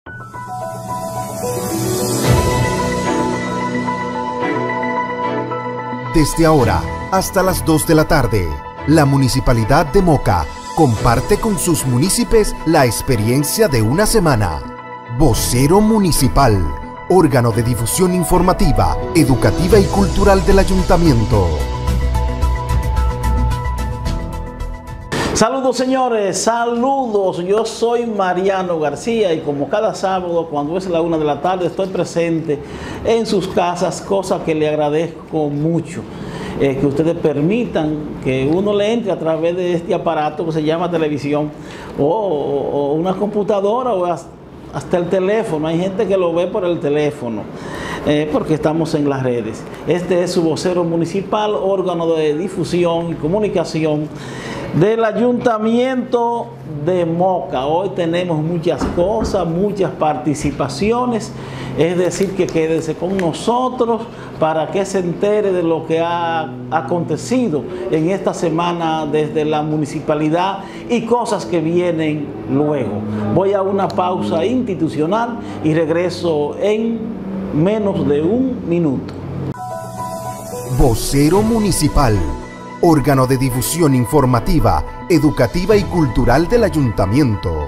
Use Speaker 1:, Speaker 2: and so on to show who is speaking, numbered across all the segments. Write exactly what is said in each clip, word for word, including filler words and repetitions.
Speaker 1: Desde ahora hasta las dos de la tarde, la Municipalidad de Moca comparte con sus municipios la experiencia de una semana. Vocero Municipal, órgano de difusión informativa, educativa y cultural del Ayuntamiento.
Speaker 2: Saludos señores, saludos, yo soy Mariano García y como cada sábado cuando es la una de la tarde estoy presente en sus casas, cosa que le agradezco mucho, eh, que ustedes permitan que uno le entre a través de este aparato que se llama televisión o, o, o una computadora o hasta el teléfono. Hay gente que lo ve por el teléfono eh, porque estamos en las redes. Este es su vocero municipal, órgano de difusión y comunicación del Ayuntamiento de Moca. Hoy tenemos muchas cosas, muchas participaciones, es decir, que quédese con nosotros para que se entere de lo que ha acontecido en esta semana desde la municipalidad y cosas que vienen luego. Voy a una pausa institucional y regreso en menos de un minuto.
Speaker 1: Vocero Municipal, órgano de difusión informativa, educativa y cultural del Ayuntamiento.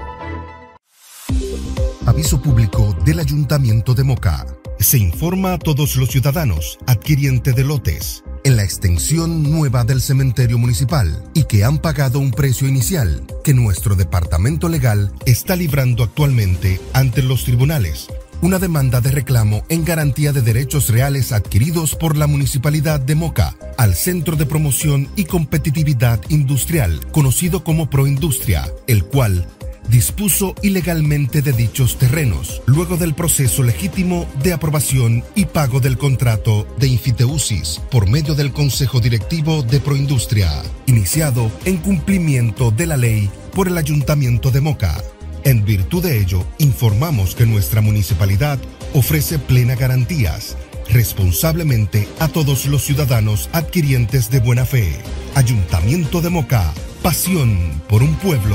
Speaker 1: Aviso público del Ayuntamiento de Moca. Se informa a todos los ciudadanos adquirientes de lotes en la extensión nueva del cementerio municipal y que han pagado un precio inicial que nuestro departamento legal está librando actualmente ante los tribunales una demanda de reclamo en garantía de derechos reales adquiridos por la Municipalidad de Moca al Centro de Promoción y Competitividad Industrial, conocido como Proindustria, el cual dispuso ilegalmente de dichos terrenos, luego del proceso legítimo de aprobación y pago del contrato de Infiteusis por medio del Consejo Directivo de Proindustria, iniciado en cumplimiento de la ley por el Ayuntamiento de Moca. En virtud de ello, informamos que nuestra municipalidad ofrece plenas garantías responsablemente a todos los ciudadanos adquirientes de buena fe. Ayuntamiento de Moca, pasión por un pueblo.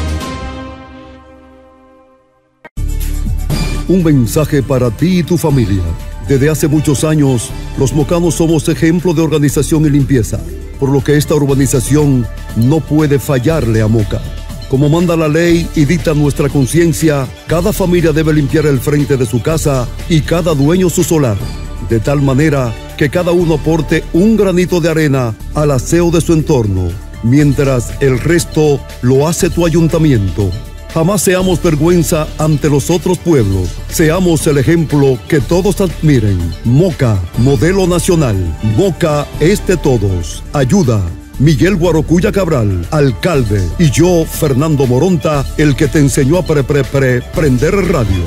Speaker 3: Un mensaje para ti y tu familia. Desde hace muchos años, los mocanos somos ejemplo de organización y limpieza, por lo que esta urbanización no puede fallarle a Moca. Como manda la ley y dicta nuestra conciencia, cada familia debe limpiar el frente de su casa y cada dueño su solar, de tal manera que cada uno aporte un granito de arena al aseo de su entorno, mientras el resto lo hace tu ayuntamiento. Jamás seamos vergüenza ante los otros pueblos. Seamos el ejemplo que todos admiren. Moca, modelo nacional. Moca es de todos. Ayuda. Miguel Guarocuya Cabral, alcalde, y yo, Fernando Moronta, el que te enseñó a pre, pre, pre, prender radio.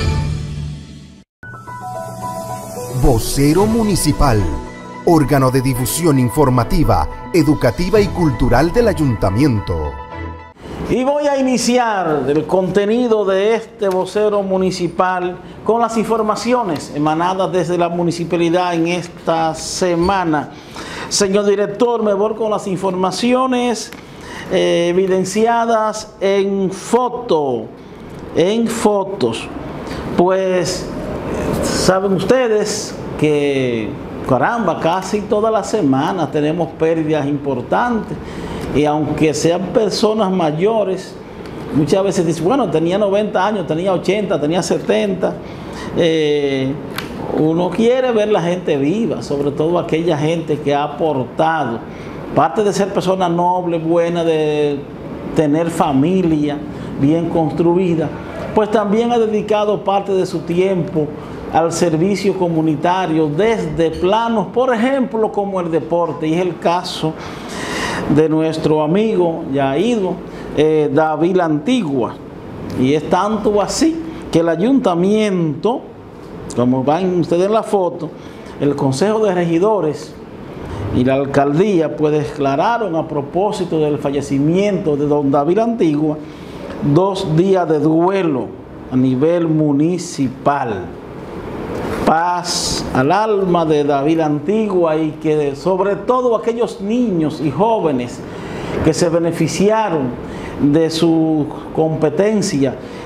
Speaker 1: Vocero Municipal, órgano de difusión informativa, educativa y cultural del Ayuntamiento.
Speaker 2: Y voy a iniciar el contenido de este vocero municipal con las informaciones emanadas desde la municipalidad en esta semana. Señor director, me voy con las informaciones eh, evidenciadas en foto, en fotos. Pues saben ustedes que, caramba, casi todas las semanas tenemos pérdidas importantes. Y aunque sean personas mayores, muchas veces dicen, bueno, tenía noventa años, tenía ochenta, tenía setenta. Eh, uno quiere ver la gente viva, sobre todo aquella gente que ha aportado. Parte de ser persona noble, buena, de tener familia bien construida, pues también ha dedicado parte de su tiempo al servicio comunitario desde planos, por ejemplo, como el deporte. Y es el caso de nuestro amigo ya ido, eh, David La Antigua. Y es tanto así que el ayuntamiento, como van ustedes en la foto, el Consejo de Regidores y la alcaldía pues declararon a propósito del fallecimiento de don David La Antigua dos días de duelo a nivel municipal. Paz al alma de David La Antigua y que sobre todo aquellos niños y jóvenes que se beneficiaron de su competencia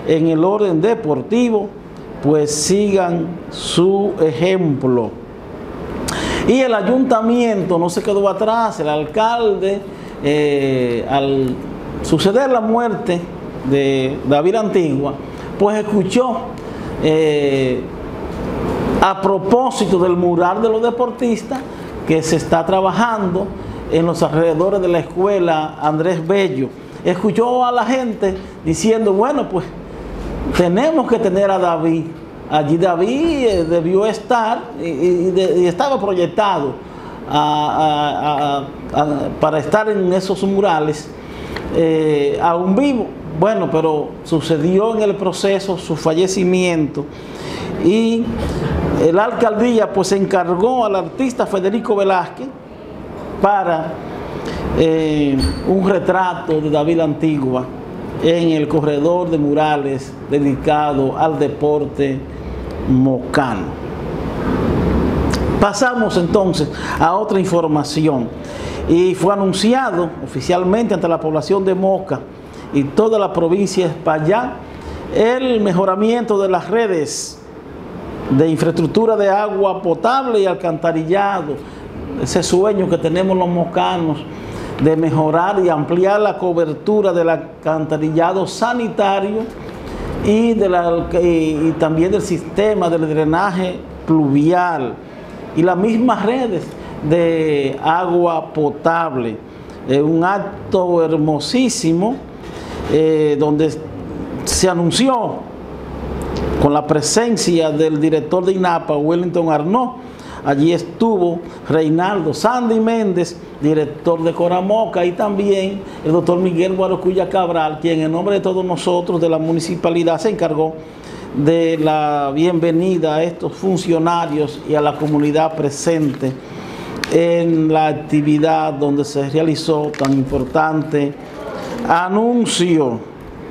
Speaker 2: en el orden deportivo, pues sigan su ejemplo. Y el ayuntamiento no se quedó atrás. El alcalde, eh, al suceder la muerte de David Antigua, pues escuchó eh, a propósito del mural de los deportistas que se está trabajando en los alrededores de la escuela Andrés Bello. Escuchó a la gente diciendo, bueno, pues tenemos que tener a David. Allí David eh, debió estar y, y, de, y estaba proyectado a, a, a, a, para estar en esos murales eh, aún vivo. Bueno, pero sucedió en el proceso su fallecimiento y la alcaldía pues encargó al artista Federico Velázquez para eh, un retrato de David Antigua en el corredor de murales dedicado al deporte mocano. Pasamos entonces a otra información y fue anunciado oficialmente ante la población de Moca y toda la provincia de Espaillat el mejoramiento de las redes de infraestructura de agua potable y alcantarillado, ese sueño que tenemos los mocanos de mejorar y ampliar la cobertura del alcantarillado sanitario y, de la, y, y también del sistema del drenaje pluvial y las mismas redes de agua potable. Eh, un acto hermosísimo eh, donde se anunció con la presencia del director de INAPA, Wellington Arnaud. Allí estuvo Reinaldo Sandy Méndez, director de Coramoca, y también el doctor Miguel Guarocuya Cabral, quien en nombre de todos nosotros de la municipalidad se encargó de la bienvenida a estos funcionarios y a la comunidad presente en la actividad donde se realizó tan importante anuncio.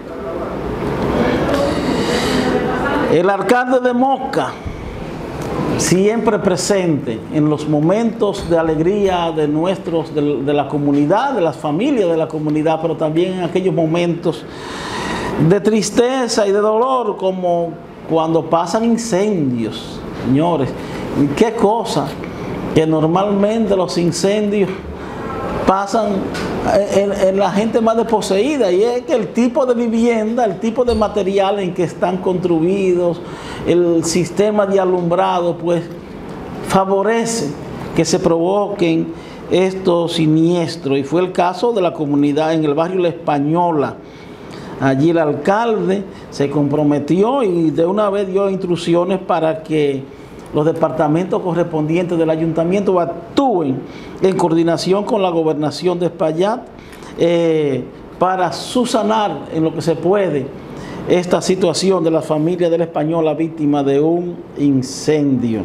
Speaker 2: El alcalde de Moca, siempre presente en los momentos de alegría de nuestros, de, de la comunidad, de las familias de la comunidad, pero también en aquellos momentos de tristeza y de dolor, como cuando pasan incendios, señores. Y qué cosa, que normalmente los incendios pasan en, en la gente más desposeída, y es que el tipo de vivienda, el tipo de material en que están construidos, el sistema de alumbrado, pues favorece que se provoquen estos siniestros. Y fue el caso de la comunidad en el barrio La Española. Allí el alcalde se comprometió y de una vez dio instrucciones para que los departamentos correspondientes del ayuntamiento actúen en coordinación con la gobernación de Espaillat eh, para subsanar en lo que se puede esta situación de la familia de La Española víctima de un incendio.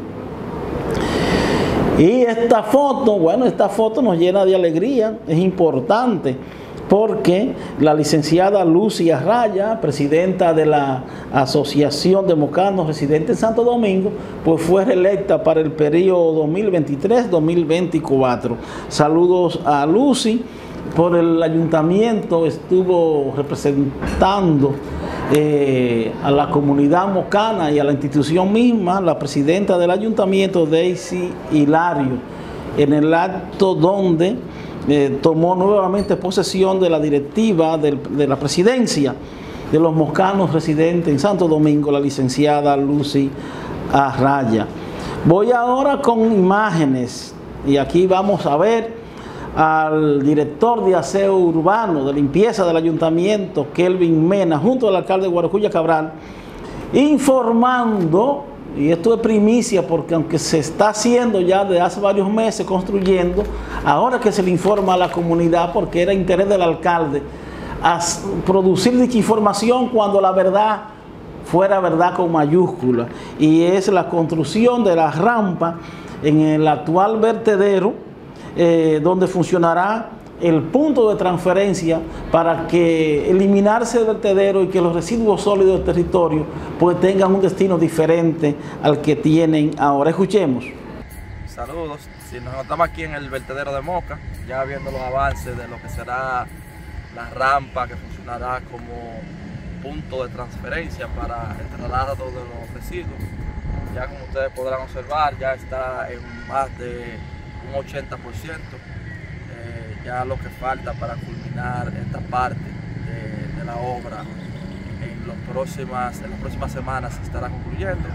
Speaker 2: Y esta foto, bueno, esta foto nos llena de alegría, es importante, porque la licenciada Lucy Arraya, presidenta de la Asociación de Mocanos Residentes en Santo Domingo, pues fue reelecta para el periodo dos mil veintitrés dos mil veinticuatro. Saludos a Lucy. Por el ayuntamiento estuvo representando eh, a la comunidad mocana y a la institución misma, la presidenta del ayuntamiento, Daisy Hilario, en el acto donde Eh, tomó nuevamente posesión de la directiva del, de la presidencia de los mocanos residentes en Santo Domingo, la licenciada Lucy Arraya. Voy ahora con imágenes y aquí vamos a ver al director de aseo urbano, de limpieza del ayuntamiento, Kelvin Mena, junto al alcalde Guarocuya Cabral, informando. Y esto es primicia porque aunque se está haciendo ya desde hace varios meses, construyendo, ahora que se le informa a la comunidad, porque era interés del alcalde a producir dicha información cuando la verdad fuera verdad con mayúscula, y es la construcción de la rampa en el actual vertedero, eh, donde funcionará el punto de transferencia para que eliminarse el vertedero y que los residuos sólidos del territorio pues tengan un destino diferente al que tienen ahora. Escuchemos.
Speaker 4: Saludos, si nos encontramos aquí en el vertedero de Moca, ya viendo los avances de lo que será la rampa que funcionará como punto de transferencia para el traslado de los residuos. Ya como ustedes podrán observar, ya está en más de un ochenta por ciento. Eh, ya lo que falta para culminar esta parte de, de la obra en, los próximas, en las próximas semanas se estará concluyendo.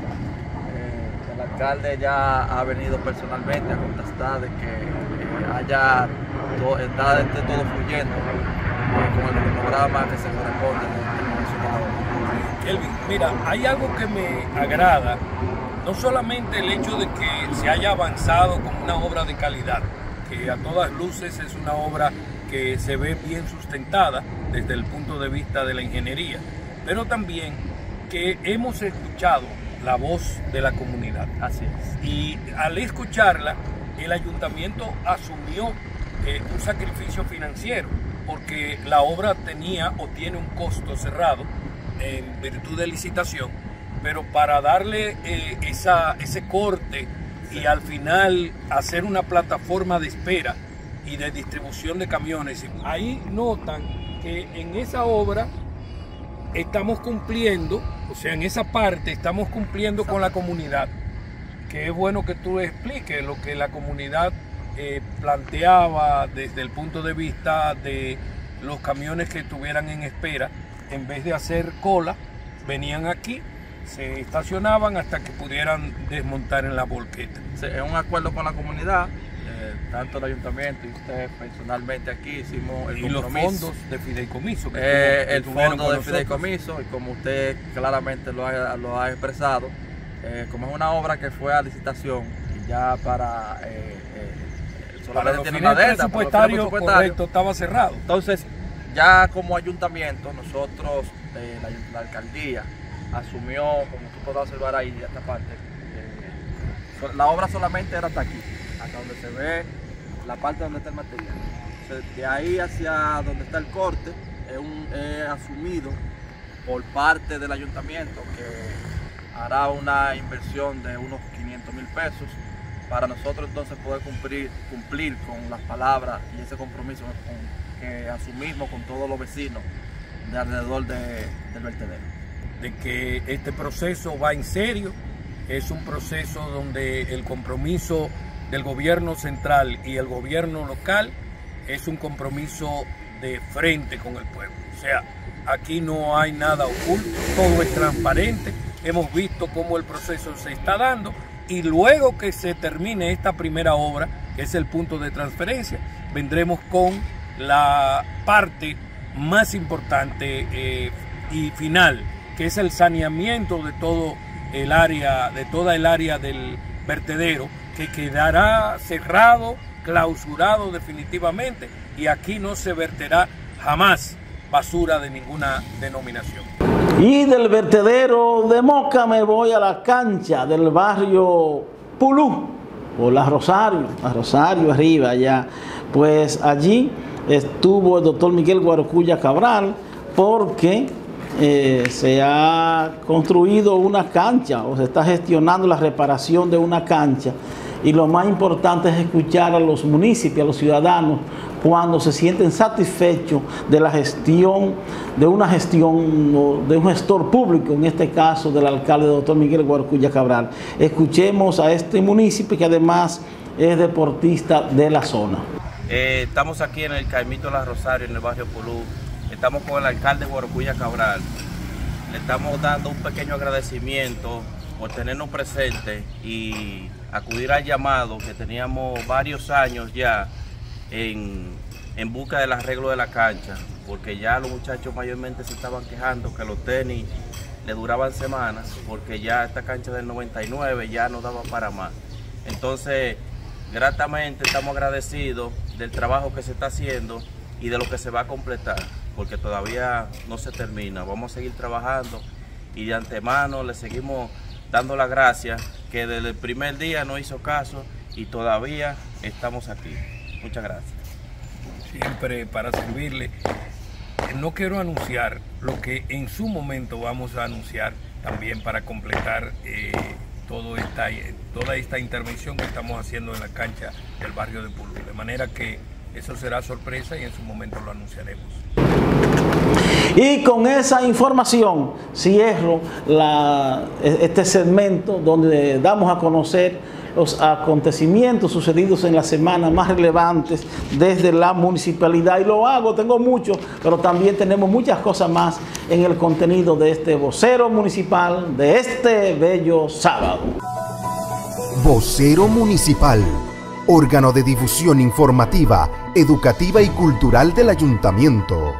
Speaker 4: Eh, el alcalde ya ha venido personalmente a contestar de que eh, haya todo, esté todo fluyendo eh, con el cronograma que se corresponde de la obra.
Speaker 5: Kelvin, mira, hay algo que me agrada. No solamente el hecho de que se haya avanzado con una obra de calidad, que a todas luces es una obra que se ve bien sustentada desde el punto de vista de la ingeniería, pero también que hemos escuchado la voz de la comunidad.
Speaker 4: Así es.
Speaker 5: Y al escucharla, el ayuntamiento asumió eh, un sacrificio financiero, porque la obra tenía o tiene un costo cerrado en virtud de licitación, pero para darle eh, esa, ese corte y al final hacer una plataforma de espera y de distribución de camiones, ahí notan que en esa obra estamos cumpliendo, o sea, en esa parte estamos cumpliendo con la comunidad, que es bueno que tú expliques lo que la comunidad eh, planteaba desde el punto de vista de los camiones que estuvieran en espera. En vez de hacer cola, venían aquí, se estacionaban hasta que pudieran desmontar en la volqueta.
Speaker 4: Sí, es un acuerdo con la comunidad, eh, tanto el ayuntamiento y usted personalmente aquí hicimos el
Speaker 5: y
Speaker 4: compromiso.
Speaker 5: los fondos de fideicomiso. Que
Speaker 4: eh,
Speaker 5: tuvo, que
Speaker 4: el fondo de fideicomiso, y como usted claramente lo ha, lo ha expresado, eh, como es una obra que fue a licitación y ya para... Eh, eh,
Speaker 5: para los fines presupuestarios, correcto, estaba cerrado.
Speaker 4: Entonces, ya como ayuntamiento, nosotros, eh, la, la alcaldía, asumió, como tú podrás observar ahí, esta parte, eh, la obra solamente era hasta aquí, hasta donde se ve la parte donde está el material. Entonces, de ahí hacia donde está el corte, es, un, es asumido por parte del ayuntamiento, que hará una inversión de unos quinientos mil pesos, para nosotros entonces poder cumplir, cumplir con las palabras y ese compromiso con, que asumimos con todos los vecinos de alrededor de, del vertedero.
Speaker 5: De que este proceso va en serio, es un proceso donde el compromiso del gobierno central y el gobierno local es un compromiso de frente con el pueblo. O sea, aquí no hay nada oculto, todo es transparente, hemos visto cómo el proceso se está dando y luego que se termine esta primera obra, que es el punto de transferencia, vendremos con la parte más importante eh, y final, que es el saneamiento de todo el área, de toda el área del vertedero, que quedará cerrado, clausurado definitivamente, y aquí no se verterá jamás basura de ninguna denominación.
Speaker 2: Y del vertedero de Moca me voy a la cancha del barrio Pulú, o La Rosario, La Rosario arriba allá. Pues allí estuvo el doctor Miguel Guarocuya Cabral, porque eh, se ha construido una cancha, o se está gestionando la reparación de una cancha. Y lo más importante es escuchar a los municipios, a los ciudadanos, cuando se sienten satisfechos de la gestión, de una gestión, de un gestor público, en este caso del alcalde doctor Miguel Guarocuya Cabral. Escuchemos a este municipio que además es deportista de la zona.
Speaker 6: Eh, estamos aquí en el Caimito de La Rosario, en el barrio Pulú. Estamos con el alcalde Guarocuya Cabral. Le estamos dando un pequeño agradecimiento por tenernos presentes y acudir al llamado que teníamos varios años ya en, en busca del arreglo de la cancha, porque ya los muchachos mayormente se estaban quejando que los tenis le duraban semanas, porque ya esta cancha del noventa y nueve ya no daba para más. Entonces, gratamente estamos agradecidos del trabajo que se está haciendo y de lo que se va a completar, porque todavía no se termina. Vamos a seguir trabajando y de antemano le seguimos dando las gracias, que desde el primer día no hizo caso y todavía estamos aquí. Muchas gracias.
Speaker 5: Siempre para servirle. No quiero anunciar lo que en su momento vamos a anunciar también para completar eh, todo esta, toda esta intervención que estamos haciendo en la cancha del barrio de Pulú. De manera que eso será sorpresa y en su momento lo anunciaremos.
Speaker 2: Y con esa información cierro la, este segmento donde damos a conocer los acontecimientos sucedidos en la semana más relevantes desde la municipalidad. Y lo hago, tengo mucho, pero también tenemos muchas cosas más en el contenido de este vocero municipal de este bello sábado.
Speaker 7: Vocero Municipal, órgano de difusión informativa, educativa y cultural del Ayuntamiento.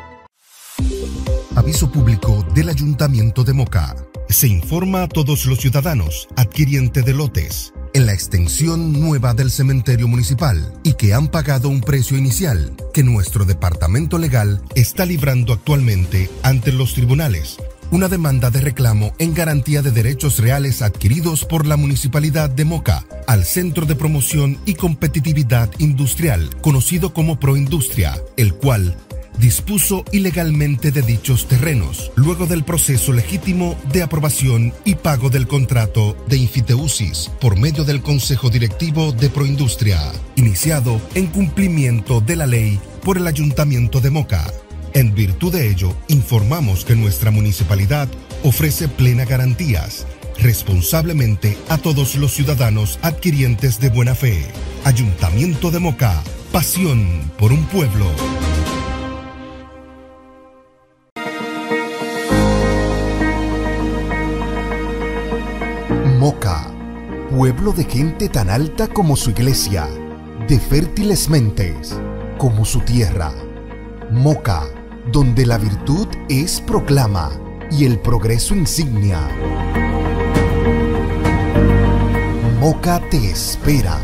Speaker 1: Aviso público del Ayuntamiento de Moca. Se informa a todos los ciudadanos adquirientes de lotes en la extensión nueva del cementerio municipal y que han pagado un precio inicial que nuestro departamento legal está librando actualmente ante los tribunales una demanda de reclamo en garantía de derechos reales adquiridos por la Municipalidad de Moca al Centro de Promoción y Competitividad Industrial, conocido como Proindustria, el cual dispuso ilegalmente de dichos terrenos, luego del proceso legítimo de aprobación y pago del contrato de Infiteusis por medio del Consejo Directivo de Proindustria, iniciado en cumplimiento de la ley por el Ayuntamiento de Moca. En virtud de ello, informamos que nuestra municipalidad ofrece plenas garantías responsablemente a todos los ciudadanos adquirientes de buena fe. Ayuntamiento de Moca, pasión por un pueblo.
Speaker 7: Moca, pueblo de gente tan alta como su iglesia, de fértiles mentes como su tierra. Moca, donde la virtud es proclama y el progreso insignia. Moca te espera.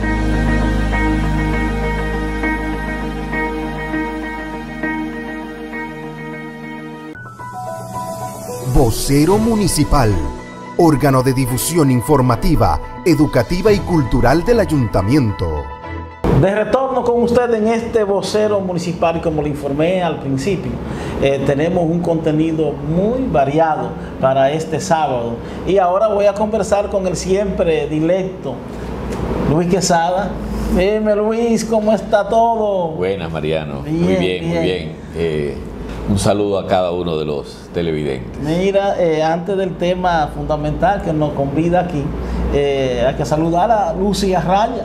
Speaker 7: Vocero Municipal, órgano de difusión informativa, educativa y cultural del Ayuntamiento.
Speaker 2: De retorno con usted en este vocero municipal, y como le informé al principio, eh, tenemos un contenido muy variado para este sábado. Y ahora voy a conversar con el siempre dilecto Luis Quesada. Dime, Luis, ¿cómo está todo?
Speaker 8: Buenas, Mariano.
Speaker 2: Bien,
Speaker 8: muy bien,
Speaker 2: bien.
Speaker 8: muy bien. Eh, un saludo a cada uno de los televidentes.
Speaker 2: Mira, eh, antes del tema fundamental que nos convida aquí, eh, hay que saludar a Lucía Raya.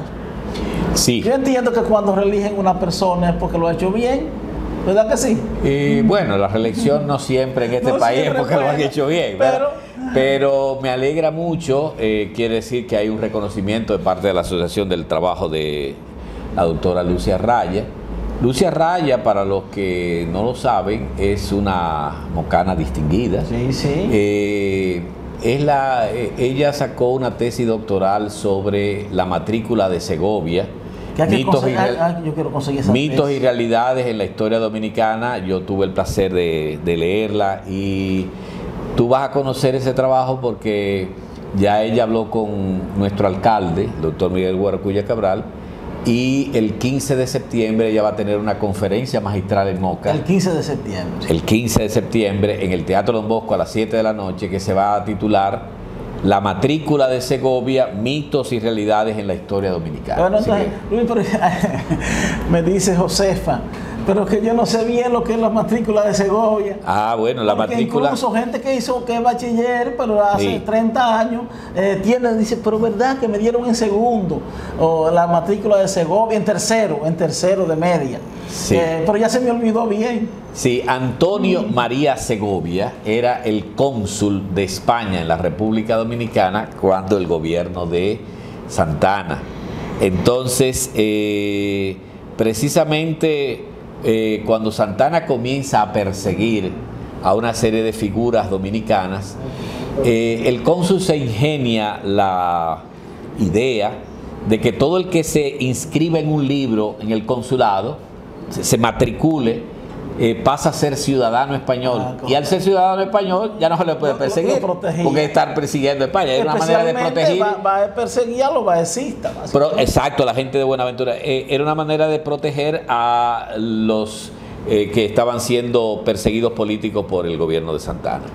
Speaker 8: Sí.
Speaker 2: Yo entiendo que cuando reeligen una persona es porque lo ha hecho bien, ¿verdad que sí?
Speaker 8: Y bueno, la reelección no siempre en este
Speaker 2: No
Speaker 8: país es
Speaker 2: siempre
Speaker 8: porque lo han
Speaker 2: buena,
Speaker 8: hecho bien,
Speaker 2: pero-
Speaker 8: ¿verdad? Pero me alegra mucho, eh, quiere decir que hay un reconocimiento de parte de la Asociación del Trabajo de la doctora Lucía Raya. Lucía Raya, para los que no lo saben, es una mocana distinguida.
Speaker 2: Sí, sí.
Speaker 8: Eh, es la, eh, ella sacó una tesis doctoral sobre la matrícula de Segovia.
Speaker 2: Que hay que
Speaker 8: Mitos y,
Speaker 2: conseguir-
Speaker 8: real-
Speaker 2: ah, yo quiero conseguir esa
Speaker 8: mitos y
Speaker 2: tesis.
Speaker 8: realidades en la historia dominicana. Yo tuve el placer de, de leerla y tú vas a conocer ese trabajo porque ya ella habló con nuestro alcalde, el doctor Miguel Guaracuya Cabral, y el quince de septiembre ella va a tener una conferencia magistral en Moca.
Speaker 2: El quince de septiembre.
Speaker 8: El quince de septiembre en el Teatro Don Bosco a las siete de la noche, que se va a titular La matrícula de Segovia, mitos y realidades en la historia dominicana.
Speaker 2: Bueno,
Speaker 8: Así
Speaker 2: entonces,
Speaker 8: que-
Speaker 2: Luis, pero- me dice Josefa, pero que yo no sé bien lo que es la matrícula de Segovia.
Speaker 8: ah, bueno, la
Speaker 2: Porque
Speaker 8: matrícula...
Speaker 2: incluso gente que hizo que es bachiller, pero hace
Speaker 8: Sí.
Speaker 2: treinta años, eh, tiene, dice, pero verdad que me dieron en segundo, o la matrícula de Segovia en tercero, en tercero de media.
Speaker 8: Sí.
Speaker 2: Eh, pero ya se me olvidó bien.
Speaker 8: Sí, Antonio María Segovia era el cónsul de España en la República Dominicana cuando el gobierno de Santana. Entonces, eh, precisamente eh, cuando Santana comienza a perseguir a una serie de figuras dominicanas, eh, el cónsul se ingenia la idea de que todo el que se inscribe en un libro en el consulado, se, se matricule, eh, pasa a ser ciudadano español.
Speaker 2: Ah,
Speaker 8: y al ser ciudadano español ya no se le puede
Speaker 2: Lo- lo- lo
Speaker 8: perseguir,
Speaker 2: protegía.
Speaker 8: porque estar persiguiendo a España. Es una manera de
Speaker 2: Especialmente
Speaker 8: proteger.
Speaker 2: Va, va a perseguir a los baecistas.
Speaker 8: Pero, exacto, la gente de Buenaventura. Eh, era una manera de proteger a los eh, que estaban siendo perseguidos políticos por el gobierno de Santana.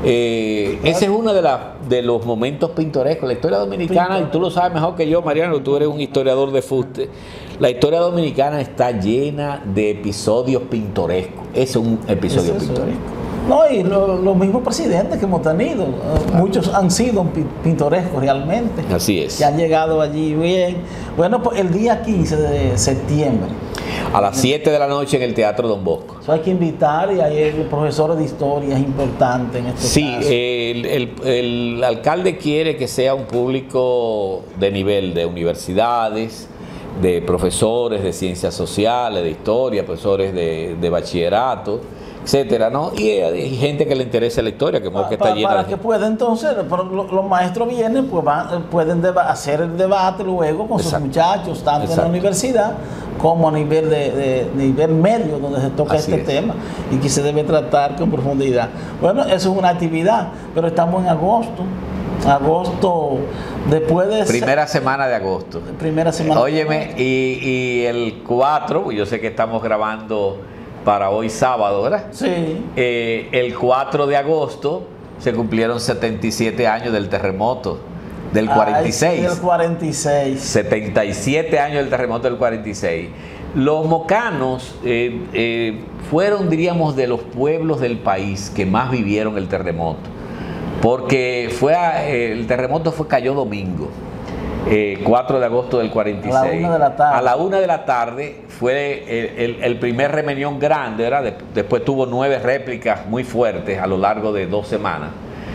Speaker 8: Eh, ese es uno de, la, de los momentos pintorescos. La historia dominicana, y tú lo sabes mejor que yo, Mariano, tú eres un historiador de fuste. La historia dominicana está llena de episodios pintorescos. Ese es un episodio
Speaker 2: ¿Es eso?
Speaker 8: pintoresco.
Speaker 2: No, y lo- los mismos presidentes que hemos tenido, eh, muchos han sido pi- pintorescos realmente.
Speaker 8: Así es.
Speaker 2: Que han llegado allí bien. Bueno, pues el día quince de septiembre.
Speaker 8: A las siete de la noche en el Teatro Don Bosco.
Speaker 2: Eso hay que invitar y hay profesores de historia, es importante en este
Speaker 8: Sí,
Speaker 2: caso.
Speaker 8: el, el- el alcalde quiere que sea un público de nivel de universidades, de profesores de ciencias sociales, de historia, profesores de, de bachillerato, etcétera, ¿no? Y hay gente que le interesa la historia, que Moca
Speaker 2: Pa-
Speaker 8: está
Speaker 2: pa-
Speaker 8: llena
Speaker 2: para
Speaker 8: de...
Speaker 2: que pueda entonces, pero lo- los maestros vienen, pues van, pueden deba- hacer el debate luego con
Speaker 8: Exacto.
Speaker 2: sus muchachos, tanto en
Speaker 8: Exacto.
Speaker 2: la universidad como a nivel de, de- nivel medio, donde se toca
Speaker 8: Así
Speaker 2: este
Speaker 8: es.
Speaker 2: tema y que se debe tratar con profundidad. Bueno, eso es una actividad, pero estamos en agosto, agosto después de
Speaker 8: Primera semana de agosto.
Speaker 2: se- primera semana.
Speaker 8: Óyeme, y, y el cuatro, yo sé que estamos grabando para hoy sábado, ¿verdad?
Speaker 2: Sí.
Speaker 8: Eh, el cuatro de agosto se cumplieron setenta y siete años del terremoto del cuarenta y seis.
Speaker 2: Ay, sí, del cuarenta y seis.
Speaker 8: setenta y siete años del terremoto del cuarenta y seis. Los mocanos eh, eh, fueron, diríamos, de los pueblos del país que más vivieron el terremoto, porque fue a- eh, el terremoto fue cayó domingo, eh, cuatro de agosto del cuarenta y seis.
Speaker 2: A la una de la tarde.
Speaker 8: A la una de la tarde fue el, el- el primer remenión grande, ¿verdad? De- después tuvo nueve réplicas muy fuertes a lo largo de dos semanas.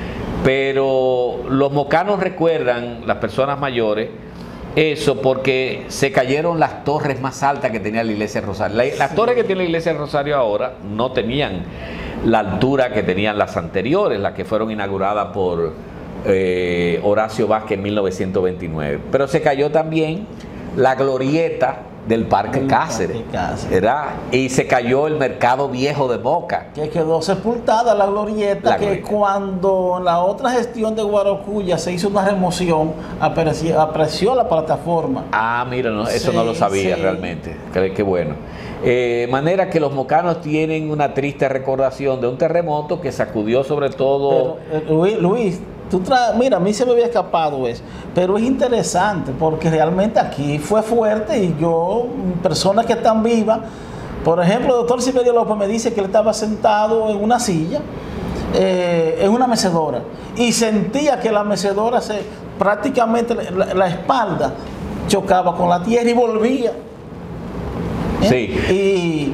Speaker 8: Pero los mocanos recuerdan, las personas mayores, eso porque se cayeron las torres más altas que tenía la iglesia de Rosario. La- las torres que tiene la iglesia de Rosario ahora no tenían la altura que tenían las anteriores, las que fueron inauguradas por eh, Horacio Vázquez en mil novecientos veintinueve. Pero se cayó también la glorieta del Parque
Speaker 2: Del
Speaker 8: Cáceres,
Speaker 2: Parque Cáceres.
Speaker 8: ¿verdad? Y se cayó el mercado viejo de Moca.
Speaker 2: Que quedó sepultada la glorieta,
Speaker 8: La
Speaker 2: que
Speaker 8: glorieta.
Speaker 2: cuando en la otra gestión de Guarocuya se hizo una remoción, apareció, apreció la plataforma.
Speaker 8: Ah, mira, no, eso
Speaker 2: Sí,
Speaker 8: no lo sabía
Speaker 2: sí.
Speaker 8: realmente. Qué, qué bueno. Eh, manera que los mocanos tienen una triste recordación de un terremoto que sacudió sobre todo...
Speaker 2: Pero, eh, Luis, Luis, tú tra- mira, a mí se me había escapado eso, pero es interesante porque realmente aquí fue fuerte y yo, personas que están vivas, por ejemplo, el doctor Silverio López me dice que él estaba sentado en una silla, eh, en una mecedora, y sentía que la mecedora se prácticamente la, la espalda chocaba con la tierra y volvía. ¿Eh?
Speaker 8: Sí.
Speaker 2: Y,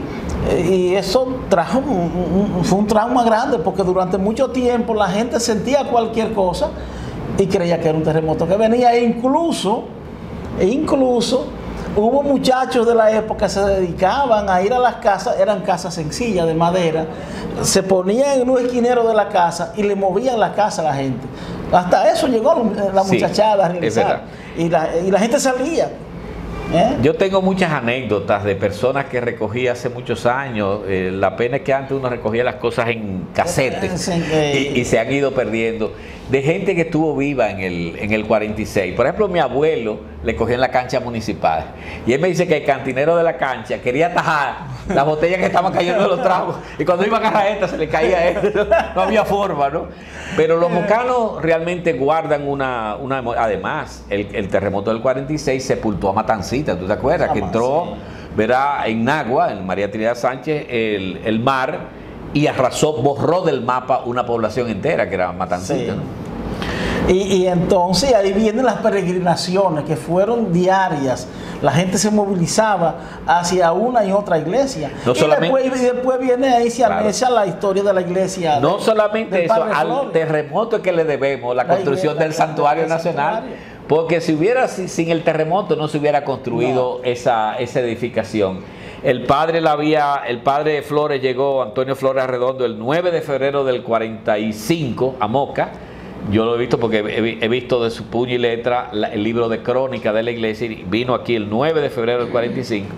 Speaker 2: y eso trajo un- un- fue un trauma grande porque durante mucho tiempo la gente sentía cualquier cosa y creía que era un terremoto que venía, e incluso, e incluso hubo muchachos de la época que se dedicaban a ir a las casas, eran casas sencillas de madera, se ponían en un esquinero de la casa y le movían la casa a la gente. Hasta eso llegó la
Speaker 8: Sí,
Speaker 2: muchachada a
Speaker 8: es
Speaker 2: realizar.
Speaker 8: verdad.
Speaker 2: Y la, y la gente salía. ¿eh?
Speaker 8: Yo tengo muchas anécdotas de personas que recogí hace muchos años. Eh, la pena es que antes uno recogía las cosas en casetes
Speaker 2: Eh,
Speaker 8: y, y se han ido perdiendo. De gente que estuvo viva en el, en el cuarenta y seis. Por ejemplo, mi abuelo le cogió en la cancha municipal. Y él me dice que el cantinero de la cancha quería atajar las botellas que estaban cayendo de los tragos. Y cuando iba a agarrar esta se le caía a él. No había forma, ¿no? Pero los mocanos realmente guardan una... una emo- además, el, el terremoto del cuarenta y seis sepultó a Matancita. ¿Tú te acuerdas? Que entró,
Speaker 2: Sí.
Speaker 8: verá, en Nagua, en María Trinidad Sánchez, el, el mar... y arrasó, borró del mapa una población entera que era Matancita.
Speaker 2: Sí.
Speaker 8: ¿no?
Speaker 2: Y, y entonces ahí vienen las peregrinaciones que fueron diarias. La gente se movilizaba hacia una y otra iglesia.
Speaker 8: No
Speaker 2: y,
Speaker 8: solamente-
Speaker 2: después, y después viene ahí se
Speaker 8: Claro.
Speaker 2: anexa la historia de la iglesia.
Speaker 8: No
Speaker 2: de-
Speaker 8: solamente
Speaker 2: del
Speaker 8: eso,
Speaker 2: Padre
Speaker 8: al
Speaker 2: Flores.
Speaker 8: terremoto que le debemos la,
Speaker 2: La
Speaker 8: construcción
Speaker 2: iglesia-
Speaker 8: del Santuario
Speaker 2: del
Speaker 8: Nacional,
Speaker 2: santuario.
Speaker 8: porque si hubiera si- sin el terremoto no se hubiera construido esa, esa edificación. El padre la había, el padre Flores llegó, Antonio Flores Arredondo, el nueve de febrero del cuarenta y cinco a Moca. Yo lo he visto porque he, he visto de su puño y letra la- el libro de crónica de la iglesia, y vino aquí el nueve de febrero del cuarenta y cinco.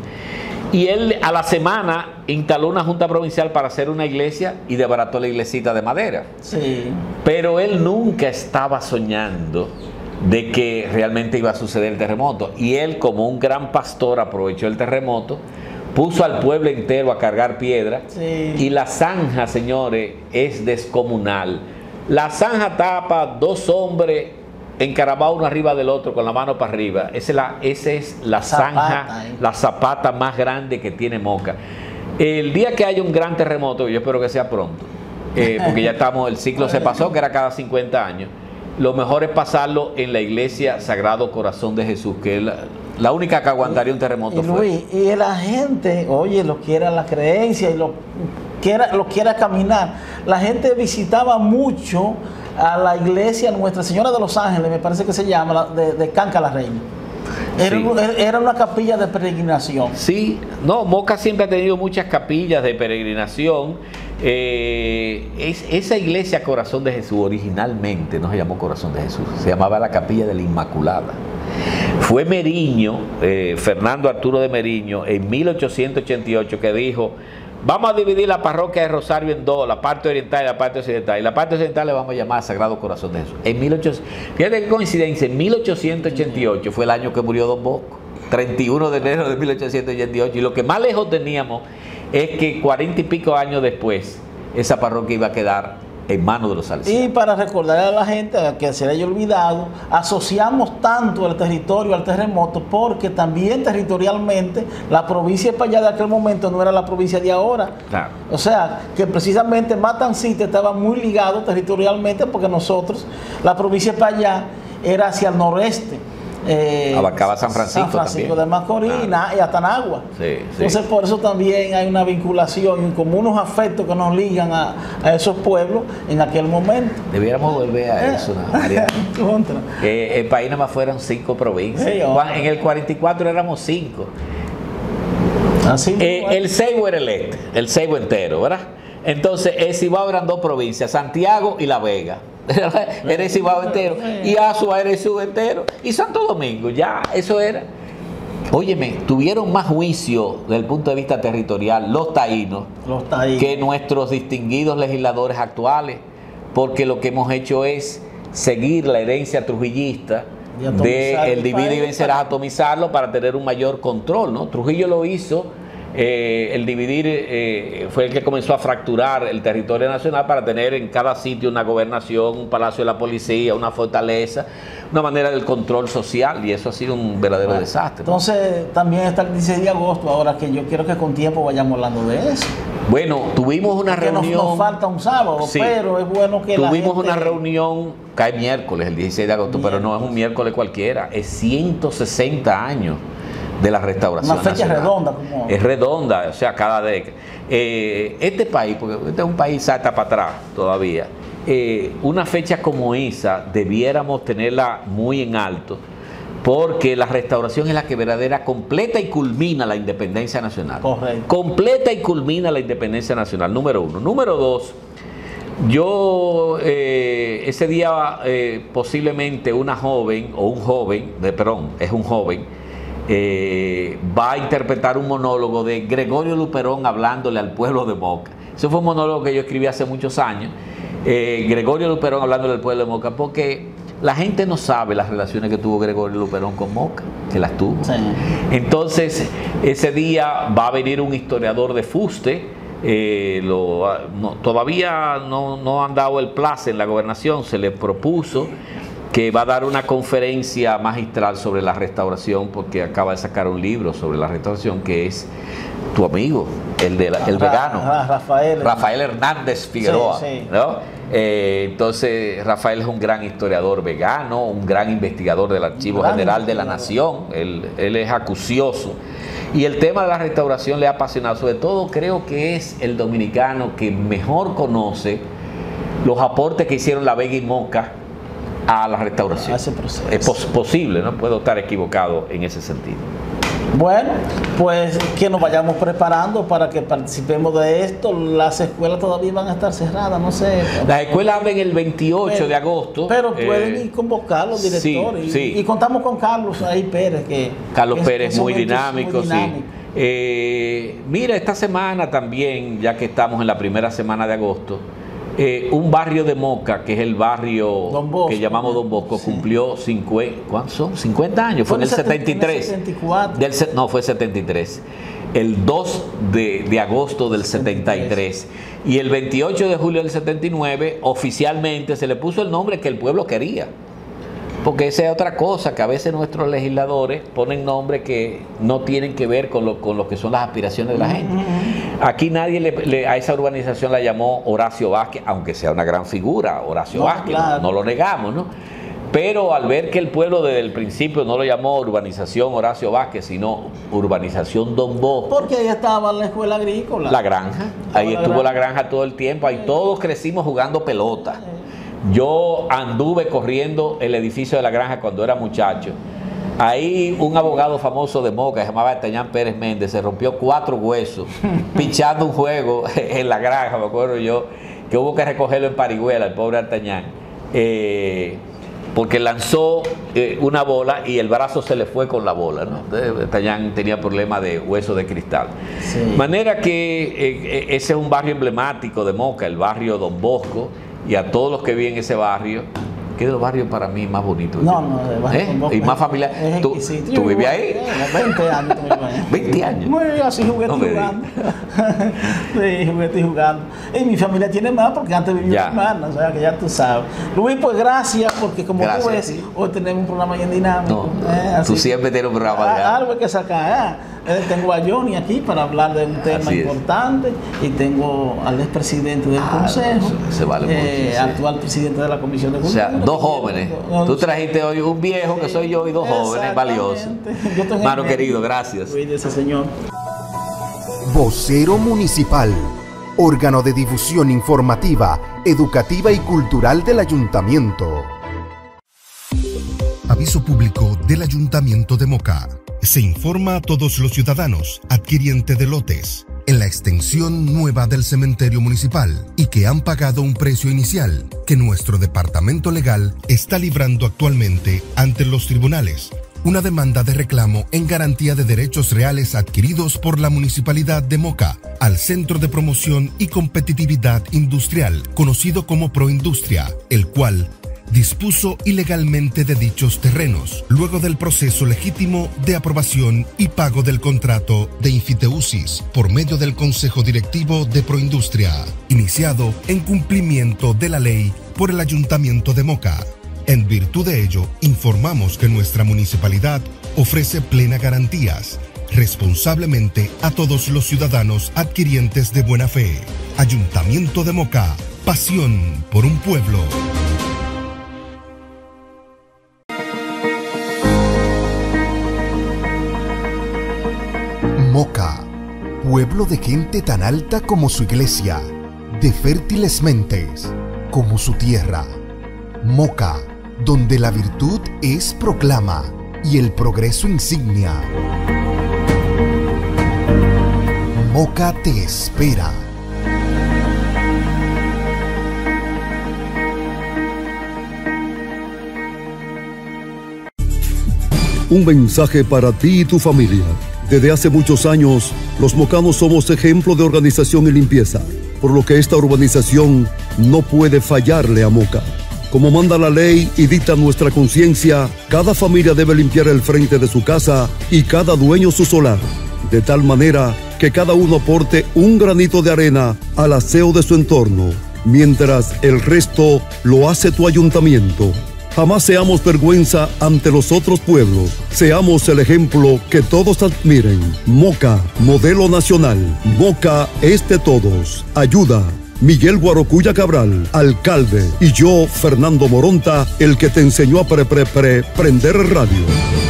Speaker 8: Y él a la semana instaló una junta provincial para hacer una iglesia y desbarató la iglesita de madera.
Speaker 2: Sí.
Speaker 8: Pero él nunca estaba soñando de que realmente iba a suceder el terremoto. Y él, como un gran pastor, aprovechó el terremoto, puso al pueblo entero a cargar piedra.
Speaker 2: Sí.
Speaker 8: Y la zanja, señores, es descomunal. La zanja tapa dos hombres encaramados uno arriba del otro con la mano para arriba. Esa es la, esa es la zanja,
Speaker 2: Zapata, eh.
Speaker 8: la zapata más grande que tiene Moca. El día que haya un gran terremoto, yo espero que sea pronto, eh, porque ya estamos, el ciclo se pasó, que era cada cincuenta años. Lo mejor es pasarlo en la iglesia Sagrado Corazón de Jesús, que es la, la única que aguantaría un terremoto.
Speaker 2: Y Luis, y la gente, oye, lo quiera la creencia y lo quiera, lo quiera caminar. La gente visitaba mucho a la iglesia Nuestra Señora de los Ángeles, me parece que se llama, la- de, de Canca la Reina. Era,
Speaker 8: Sí.
Speaker 2: un- era una capilla de peregrinación.
Speaker 8: Sí, no, Moca siempre ha tenido muchas capillas de peregrinación. Eh, es, esa iglesia Corazón de Jesús originalmente no se llamó Corazón de Jesús, se llamaba la Capilla de la Inmaculada. Fue Meriño, eh, Fernando Arturo de Meriño, en mil ochocientos ochenta y ocho, que dijo: vamos a dividir la parroquia de Rosario en dos, la parte oriental y la parte occidental. Y la parte occidental le vamos a llamar Sagrado Corazón de Jesús. En mil ochocientos, fíjate qué coincidencia, en mil ochocientos ochenta y ocho fue el año que murió Don Bosco, treinta y uno de enero de mil ochocientos ochenta y ocho. Y lo que más lejos teníamos es que cuarenta y pico años después, esa parroquia iba a quedar en manos de los salesianos.
Speaker 2: Y para recordarle a la gente que se le haya olvidado, asociamos tanto el territorio al terremoto porque también territorialmente la provincia de Payá de aquel momento no era la provincia de ahora.
Speaker 8: Claro.
Speaker 2: O sea, que precisamente Matancita estaba muy ligado territorialmente porque nosotros, la provincia de Payá era hacia el noreste. Eh,
Speaker 8: Abarcaba San Francisco
Speaker 2: San Francisco
Speaker 8: también.
Speaker 2: de Macorís
Speaker 8: Claro.
Speaker 2: y na- y hasta Nagua.
Speaker 8: Sí, sí.
Speaker 2: Entonces, por eso también hay una vinculación y como unos afectos que nos ligan a, a esos pueblos en aquel momento.
Speaker 8: Debiéramos volver a eso, ¿no, Mariana?
Speaker 2: Contra.
Speaker 8: Que el país nada más fueran cinco provincias.
Speaker 2: Sí, hombre.
Speaker 8: Juan, en el cuarenta y cuatro éramos cinco.
Speaker 2: Así
Speaker 8: Eh,
Speaker 2: bueno.
Speaker 8: el Ceibo era el este, el Ceibo entero, ¿verdad? Entonces, el Cibao eran dos provincias, Santiago y La Vega. Era el Cibao entero. Y Azua era el sur entero. Y Santo Domingo, ya, eso era. Óyeme, tuvieron más juicio desde el punto de vista territorial los taínos
Speaker 2: Los taínos.
Speaker 8: que nuestros distinguidos legisladores actuales, porque lo que hemos hecho es seguir la herencia trujillista
Speaker 2: Y atomizar
Speaker 8: de el
Speaker 2: el
Speaker 8: divide y
Speaker 2: país
Speaker 8: vencerás,
Speaker 2: para-
Speaker 8: atomizarlo para tener un mayor control, ¿no? Trujillo lo hizo, eh, el dividir eh, fue el que comenzó a fracturar el territorio nacional para tener en cada sitio una gobernación, un palacio de la policía, una fortaleza, una manera del control social, y eso ha sido un verdadero desastre, ¿no?
Speaker 2: Entonces, también está el dieciséis de agosto, ahora que yo quiero que con tiempo vayamos hablando de eso.
Speaker 8: Bueno, tuvimos una
Speaker 2: Que nos,
Speaker 8: reunión.
Speaker 2: nos falta un sábado,
Speaker 8: Sí.
Speaker 2: pero es bueno que la
Speaker 8: Tuvimos
Speaker 2: gente-
Speaker 8: una reunión, cae miércoles, el dieciséis de agosto, pero no es un miércoles cualquiera, es ciento sesenta años de la restauración
Speaker 2: Una fecha
Speaker 8: nacional.
Speaker 2: redonda, como-
Speaker 8: Es redonda, o sea, cada década. Eh, este país, porque este es un país salta para atrás todavía, eh, una fecha como esa debiéramos tenerla muy en alto, porque la restauración es la que verdadera completa y culmina la independencia nacional.
Speaker 2: Correcto.
Speaker 8: Completa y culmina la independencia nacional, número uno. Número dos, yo eh, ese día eh, posiblemente una joven o un joven, de perdón, es un joven, eh, va a interpretar un monólogo de Gregorio Luperón hablándole al pueblo de Moca. Ese fue un monólogo que yo escribí hace muchos años, eh, Gregorio Luperón hablándole al pueblo de Moca, porque la gente no sabe las relaciones que tuvo Gregorio Luperón con Moca, que las tuvo.
Speaker 2: Sí.
Speaker 8: Entonces, ese día va a venir un historiador de fuste, eh, lo, no, todavía no, no han dado el plazo en la gobernación, se le propuso que va a dar una conferencia magistral sobre la restauración, porque acaba de sacar un libro sobre la restauración, que es tu amigo, el, de la- el
Speaker 2: Ra-
Speaker 8: vegano,
Speaker 2: Ra- Rafael.
Speaker 8: Rafael Hernández Figueroa,
Speaker 2: Sí, sí.
Speaker 8: ¿no? Eh, entonces, Rafael es un gran historiador vegano, un gran investigador del Archivo
Speaker 2: Gran
Speaker 8: General de la
Speaker 2: investigador.
Speaker 8: Nación, él, él es acucioso. Y el tema de la restauración le ha apasionado, sobre todo creo que es el dominicano que mejor conoce los aportes que hicieron La Vega y Moca a la restauración.
Speaker 2: A ese proceso.
Speaker 8: Es pos- posible, no puedo estar equivocado en ese sentido.
Speaker 2: Bueno, pues que nos vayamos preparando para que participemos de esto. Las escuelas todavía van a estar cerradas, no sé.
Speaker 8: Las escuelas abren el veintiocho
Speaker 2: Pero-
Speaker 8: de agosto.
Speaker 2: Pero pueden
Speaker 8: eh,
Speaker 2: ir convocar los directores.
Speaker 8: sí,
Speaker 2: y,
Speaker 8: sí.
Speaker 2: y contamos con Carlos ahí Pérez, que
Speaker 8: Carlos
Speaker 2: que-
Speaker 8: Pérez,
Speaker 2: que son
Speaker 8: muy
Speaker 2: muchos-
Speaker 8: dinámico, sí.
Speaker 2: dinámicos.
Speaker 8: Eh, mira, esta semana también, ya que estamos en la primera semana de agosto, eh, un barrio de Moca, que es el barrio
Speaker 2: Don Bosco.
Speaker 8: que llamamos Don Bosco,
Speaker 2: Sí.
Speaker 8: cumplió cincuenta, ¿cuántos son? cincuenta años, fue,
Speaker 2: Fue
Speaker 8: en el
Speaker 2: en el
Speaker 8: setenta y tres.
Speaker 2: setenta y cuatro.
Speaker 8: Del, se- no, fue setenta y tres. el dos de, de agosto del setenta y tres. Y el veintiocho de julio del setenta y nueve oficialmente se le puso el nombre que el pueblo quería. Porque esa es otra cosa, que a veces nuestros legisladores ponen nombres que no tienen que ver con lo, con lo que son las aspiraciones de la gente. Aquí nadie le, le, a esa urbanización la llamó Horacio Vázquez, aunque sea una gran figura, Horacio no, Vázquez, claro. no, no lo negamos, ¿no? Pero al ver que el pueblo desde el principio no lo llamó urbanización Horacio Vázquez, sino urbanización Don Bosco.
Speaker 2: Porque ahí estaba la escuela agrícola.
Speaker 8: La granja, ahí la estuvo granja. la granja todo el tiempo, ahí todos crecimos jugando pelota. Yo anduve corriendo el edificio de la granja cuando era muchacho. Ahí un abogado famoso de Moca, se llamaba Tañán Pérez Méndez, se rompió cuatro huesos pichando un juego en la granja, me acuerdo yo, que hubo que recogerlo en Parihuela, el pobre Artañán, eh, porque lanzó eh, una bola y el brazo se le fue con la bola, ¿no? Tañán tenía problemas de hueso de cristal. Sí. manera que eh, ese es un barrio emblemático de Moca, el barrio Don Bosco, y a todos los que viven en ese barrio, que es el barrio para mí más bonito.
Speaker 2: No, no, el barrio
Speaker 8: ¿Eh?
Speaker 2: Don Bosco
Speaker 8: y más familiar. ¿Tú, ¿tú vives ahí?
Speaker 2: veinte años.
Speaker 8: veinte años.
Speaker 2: Muy bien, así juguete
Speaker 8: no
Speaker 2: jugando. Sí, juguete jugando. Y mi familia tiene más porque antes vivía mi hermana, o sea que ya tú sabes. Luis, pues gracias, porque como gracias, tú ves, sí. hoy tenemos un programa bien dinámico.
Speaker 8: No, eh, así, tú siempre tienes un programa de
Speaker 2: ah, algo hay que sacar. Eh, tengo a Johnny aquí para hablar de un tema así importante es. y tengo al expresidente del ah, Consejo, eso, eso vale eh, mucho, sí. actual presidente de la Comisión de Cultura.
Speaker 8: O sea, dos jóvenes. No, tú trajiste hoy un viejo sí, que soy yo y dos jóvenes valiosos. Mano querido, gracias.
Speaker 2: Cuídese, señor.
Speaker 7: Vocero Municipal, órgano de difusión informativa, educativa y cultural del Ayuntamiento.
Speaker 1: Aviso público del Ayuntamiento de Moca. Se informa a todos los ciudadanos adquirientes de lotes en la extensión nueva del cementerio municipal y que han pagado un precio inicial que nuestro departamento legal está librando actualmente ante los tribunales. Una demanda de reclamo en garantía de derechos reales adquiridos por la Municipalidad de Moca al Centro de Promoción y Competitividad Industrial, conocido como Proindustria, el cual dispuso ilegalmente de dichos terrenos, luego del proceso legítimo de aprobación y pago del contrato de Infiteusis por medio del Consejo Directivo de Proindustria, iniciado en cumplimiento de la ley por el Ayuntamiento de Moca. En virtud de ello, informamos que nuestra municipalidad ofrece plenas garantías responsablemente a todos los ciudadanos adquirientes de buena fe. Ayuntamiento de Moca, pasión por un pueblo.
Speaker 7: Moca, pueblo de gente tan alta como su iglesia, de fértiles mentes como su tierra. Moca, donde la virtud es proclama y el progreso insignia. Moca te espera.
Speaker 3: Un mensaje para ti y tu familia. Desde hace muchos años, los mocanos somos ejemplo de organización y limpieza, por lo que esta urbanización no puede fallarle a Moca. Como manda la ley y dicta nuestra conciencia, cada familia debe limpiar el frente de su casa y cada dueño su solar, de tal manera que cada uno aporte un granito de arena al aseo de su entorno, mientras el resto lo hace tu ayuntamiento. Jamás seamos vergüenza ante los otros pueblos. Seamos el ejemplo que todos admiren. Moca, modelo nacional. Moca es de todos. Ayuda. Miguel Guarocuya Cabral, alcalde. Y yo, Fernando Moronta, el que te enseñó a pre, pre, pre, prender el radio.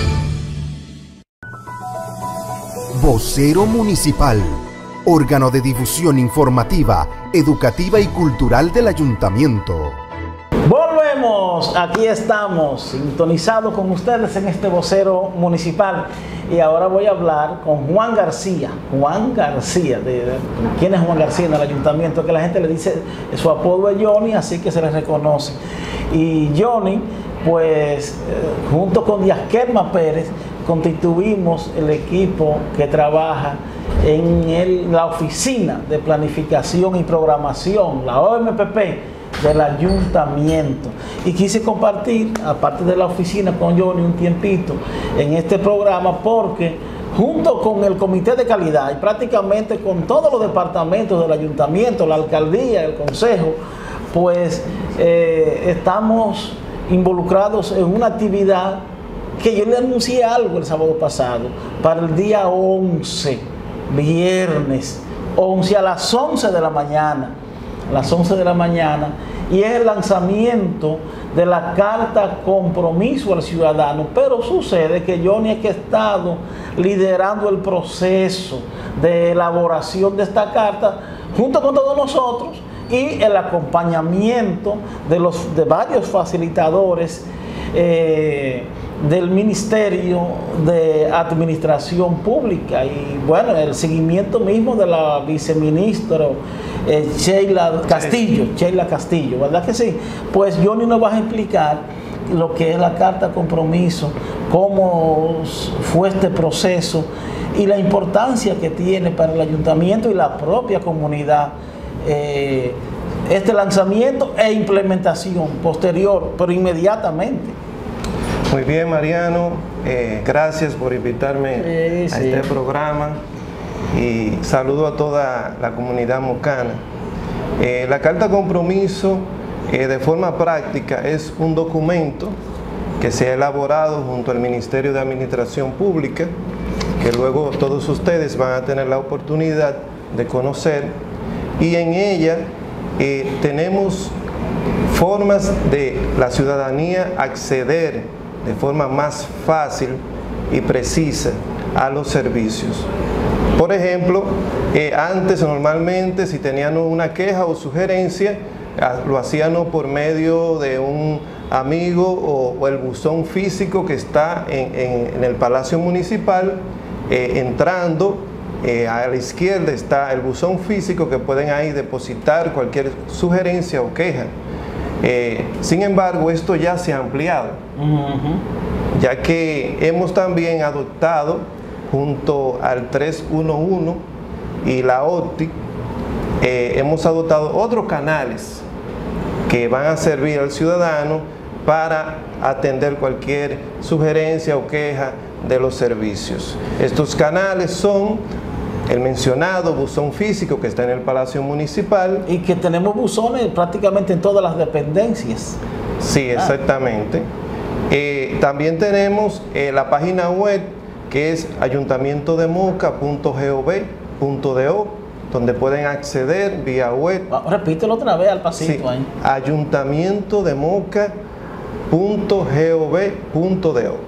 Speaker 7: Vocero Municipal, órgano de difusión informativa, educativa y cultural del Ayuntamiento.
Speaker 2: Volvemos, aquí estamos, sintonizados con ustedes en este vocero municipal. Y ahora voy a hablar con Juan García. Juan García, de, de, ¿quién es Juan García en el ayuntamiento? Que la gente le dice, su apodo es Johnny, así que se le reconoce. Y Johnny, pues, eh, junto con Diasquerma Pérez, constituimos el equipo que trabaja en el, la oficina de planificación y programación, la O M P P, del ayuntamiento, y quise compartir, aparte de la oficina, con Johnny un tiempito en este programa, porque junto con el comité de calidad y prácticamente con todos los departamentos del ayuntamiento, la alcaldía, el consejo, pues eh, estamos involucrados en una actividad que yo le anuncié algo el sábado pasado, para el día once, viernes, once a las once de la mañana, a las once de la mañana, y es el lanzamiento de la carta compromiso al ciudadano. Pero sucede que Johnny es que ha estado liderando el proceso de elaboración de esta carta junto con todos nosotros y el acompañamiento de, los, de varios facilitadores eh, del Ministerio de Administración Pública y bueno, el seguimiento mismo de la viceministra eh, Sheila Castillo, Sheila Castillo, ¿verdad que sí? Pues Johnny nos va a explicar lo que es la carta compromiso, cómo fue este proceso y la importancia que tiene para el ayuntamiento y la propia comunidad eh, este lanzamiento e implementación posterior, pero inmediatamente.
Speaker 9: Muy bien, Mariano, eh, gracias por invitarme sí, a sí. este programa y saludo a toda la comunidad mocana. Eh, la Carta Compromiso, eh, de forma práctica, es un documento que se ha elaborado junto al Ministerio de Administración Pública, que luego todos ustedes van a tener la oportunidad de conocer, y en ella eh, tenemos formas de la ciudadanía acceder de forma más fácil y precisa a los servicios. Por ejemplo, eh, antes normalmente si tenían una queja o sugerencia, lo hacían por medio de un amigo o, o el buzón físico que está en, en, en el Palacio Municipal, eh, entrando, eh, a la izquierda está el buzón físico que pueden ahí depositar cualquier sugerencia o queja. Eh, sin embargo, esto ya se ha ampliado, uh-huh. ya que hemos también adoptado junto al tres uno uno y la O T I, eh, hemos adoptado otros canales que van a servir al ciudadano para atender cualquier sugerencia o queja de los servicios. Estos canales son el mencionado buzón físico que está en el Palacio Municipal. Y que tenemos buzones prácticamente en todas las dependencias. Sí, exactamente. Ah. Eh, también tenemos eh, la página web que es ayuntamiento de moca punto gov punto do, donde pueden acceder vía web. Ah, repítelo otra vez al pasito sí. ahí. ayuntamiento de moca punto gov punto do.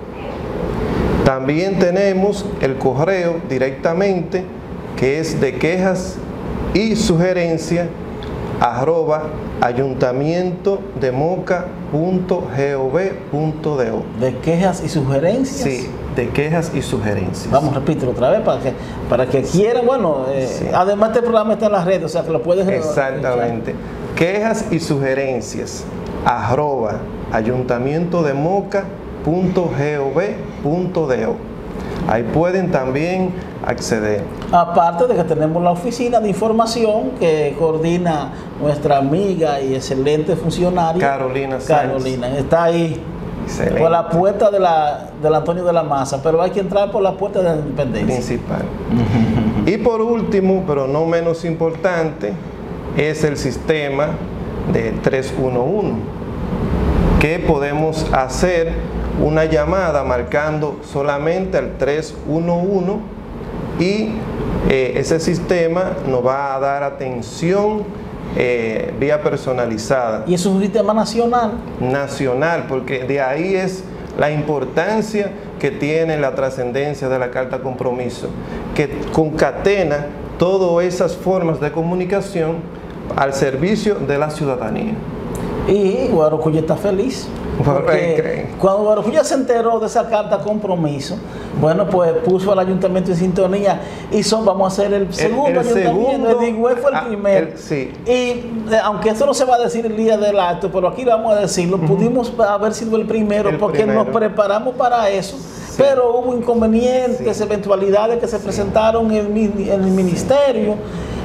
Speaker 9: También tenemos el correo directamente, que es de quejas y sugerencias arroba ayuntamiento de moca punto gov punto do. ¿De quejas y sugerencias? Sí, de quejas y sugerencias. Vamos, repítelo otra vez para que, para que quieran, bueno, eh, sí. además este programa está en las redes, o sea que lo puedes... Exactamente. Escuchar. Quejas y sugerencias arroba ayuntamiento de moca punto gov punto do. Ahí pueden también acceder. Aparte de que tenemos la oficina de información que coordina nuestra amiga y excelente funcionaria Carolina Sáenz. Carolina, está ahí excelente. Por la puerta de la, del Antonio de la Maza, pero hay que entrar por la puerta de la Independencia principal. Y por último, pero no menos importante, es el sistema de tres uno uno, que podemos hacer una llamada marcando solamente al tres uno uno y eh, ese sistema nos va a dar atención eh, vía personalizada. ¿Y eso es un sistema nacional? Nacional, porque de ahí es la importancia que tiene la trascendencia de la Carta Compromiso, que concatena todas esas formas de comunicación al servicio de la ciudadanía. Y Guarocuya está feliz. Porque cuando Guarocuya se enteró de esa carta compromiso, bueno, pues puso al ayuntamiento en sintonía y son, vamos a hacer el segundo el, el ayuntamiento. Segundo, el Digüey fue el primero. El, sí. Y eh, aunque eso no se va a decir el día del acto, pero aquí vamos a decirlo, uh-huh. pudimos haber sido el primero el porque primero. nos preparamos para eso. Sí. Pero hubo inconvenientes, sí. eventualidades que se sí. presentaron en el, en el ministerio.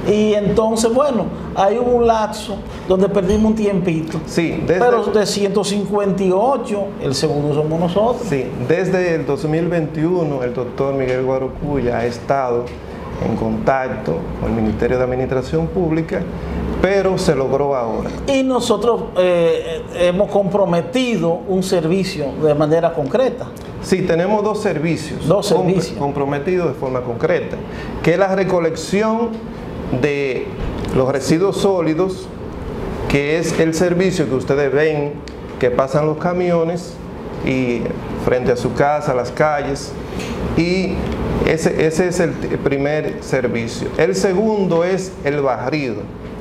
Speaker 2: Y entonces, bueno, hay un lapso donde perdimos un tiempito.
Speaker 9: Sí, desde,
Speaker 2: pero de ciento cincuenta y ocho, el segundo somos nosotros.
Speaker 9: Sí, desde el dos mil veintiuno el doctor Miguel Guarocuya ha estado en contacto con el Ministerio de Administración Pública, pero se logró ahora.
Speaker 2: Y nosotros eh, hemos comprometido un servicio de manera concreta.
Speaker 9: Sí, tenemos dos servicios,
Speaker 2: dos servicios
Speaker 9: comprometidos de forma concreta, que es la recolección de los residuos sólidos, que es el servicio que ustedes ven que pasan los camiones y frente a su casa, las calles, y ese, ese es el primer servicio. El segundo es el barrido,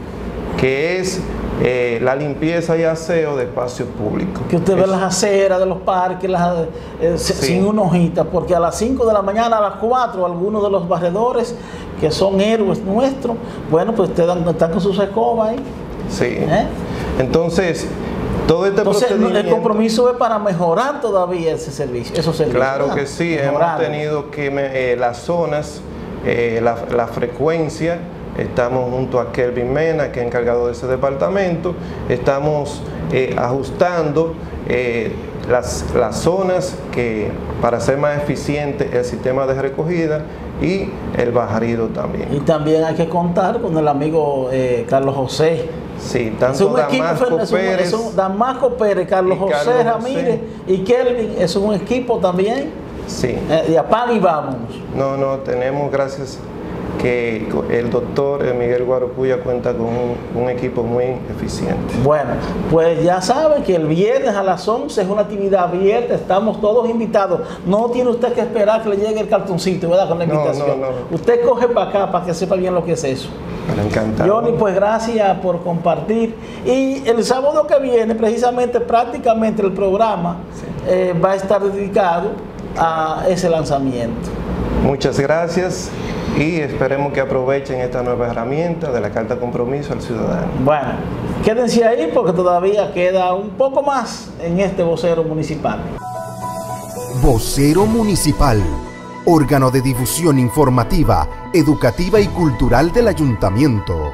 Speaker 9: que es eh, la limpieza y aseo de espacios públicos.
Speaker 2: Que usted ve las aceras de los parques, las, eh, sí. sin una hojita, porque a las cinco de la mañana, a las cuatro, algunos de los barredores, que son héroes nuestros, bueno, pues ustedes están con sus escobas ahí.
Speaker 9: Sí.
Speaker 2: ¿Eh?
Speaker 9: Entonces, todo este
Speaker 2: Entonces,
Speaker 9: procedimiento...
Speaker 2: el compromiso es para mejorar todavía ese servicio, esos servicios.
Speaker 9: Claro
Speaker 2: ¿verdad?
Speaker 9: que sí,
Speaker 2: Mejorar.
Speaker 9: hemos tenido que eh, las zonas, eh, la, la frecuencia. Estamos junto a Kelvin Mena, que es encargado de ese departamento. Estamos eh, ajustando eh, las, las zonas que, para hacer más eficiente el sistema de recogida y el barrido también.
Speaker 2: Y también hay que contar con el amigo eh, Carlos José.
Speaker 9: Sí, tanto Damasco
Speaker 2: equipo,
Speaker 9: Pérez.
Speaker 2: es un, es un, Damasco Pérez, Carlos José
Speaker 9: Carlos
Speaker 2: Ramírez
Speaker 9: José.
Speaker 2: y Kelvin, es un equipo también.
Speaker 9: Sí.
Speaker 2: Eh, de apaga y vámonos.
Speaker 9: No, no, tenemos, gracias que el doctor Miguel Guarocuya cuenta con un, un equipo muy eficiente.
Speaker 2: Bueno, pues ya saben que el viernes a las once es una actividad abierta, estamos todos invitados. No tiene usted que esperar que le llegue el cartoncito, ¿verdad? Con la invitación.
Speaker 9: No, no, no.
Speaker 2: Usted coge para acá para que sepa bien lo que es eso.
Speaker 9: Me encanta.
Speaker 2: Johnny, pues gracias por compartir. Y el sábado que viene, precisamente, prácticamente el programa sí. eh, va a estar dedicado a ese lanzamiento.
Speaker 9: Muchas gracias. Y esperemos que aprovechen esta nueva herramienta de la Carta Compromiso al Ciudadano.
Speaker 2: Bueno, quédense ahí porque todavía queda un poco más en este vocero municipal.
Speaker 7: Vocero Municipal, órgano de difusión informativa, educativa y cultural del Ayuntamiento.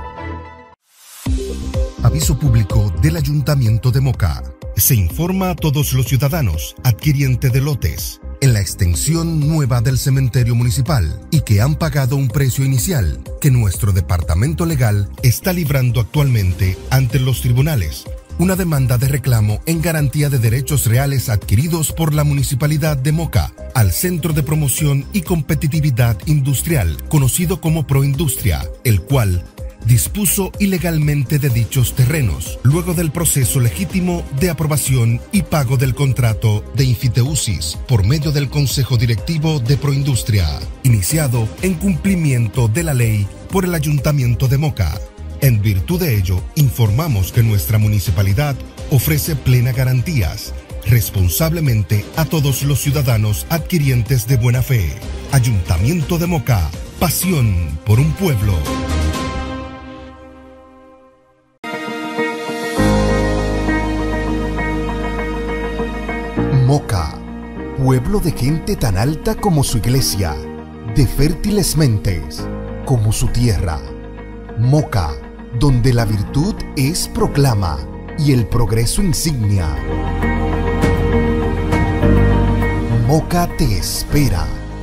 Speaker 1: Aviso público del Ayuntamiento de Moca. Se informa a todos los ciudadanos adquirientes de lotes en la extensión nueva del cementerio municipal y que han pagado un precio inicial que nuestro departamento legal está librando actualmente ante los tribunales una demanda de reclamo en garantía de derechos reales adquiridos por la Municipalidad de Moca al Centro de Promoción y Competitividad Industrial, conocido como Proindustria, el cual dispuso ilegalmente de dichos terrenos, luego del proceso legítimo de aprobación y pago del contrato de Infiteusis por medio del Consejo Directivo de Proindustria, iniciado en cumplimiento de la ley por el Ayuntamiento de Moca. En virtud de ello, informamos que nuestra municipalidad ofrece plenas garantías, responsablemente a todos los ciudadanos adquirientes de buena fe. Ayuntamiento de Moca, pasión por un pueblo.
Speaker 7: Moca, pueblo de gente tan alta como su iglesia, de fértiles mentes como su tierra. Moca, donde la virtud es proclama y el progreso insignia. Moca te espera.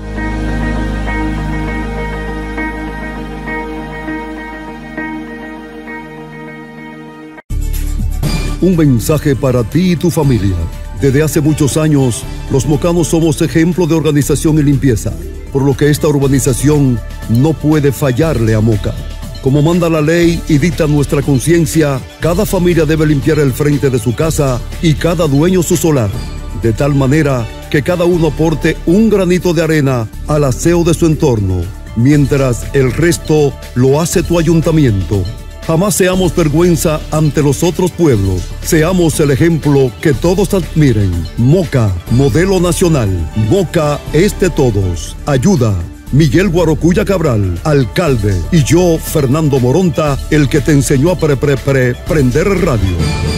Speaker 3: Un mensaje para ti y tu familia. Desde hace muchos años, los mocanos somos ejemplo de organización y limpieza, por lo que esta urbanización no puede fallarle a Moca. Como manda la ley y dicta nuestra conciencia, cada familia debe limpiar el frente de su casa y cada dueño su solar, de tal manera que cada uno aporte un granito de arena al aseo de su entorno, mientras el resto lo hace tu ayuntamiento. Jamás seamos vergüenza ante los otros pueblos. Seamos el ejemplo que todos admiren. Moca, modelo nacional. Moca es de todos. Ayuda. Miguel Guarocuya Cabral, alcalde. Y yo, Fernando Moronta, el que te enseñó a pre, pre, pre, prender radio.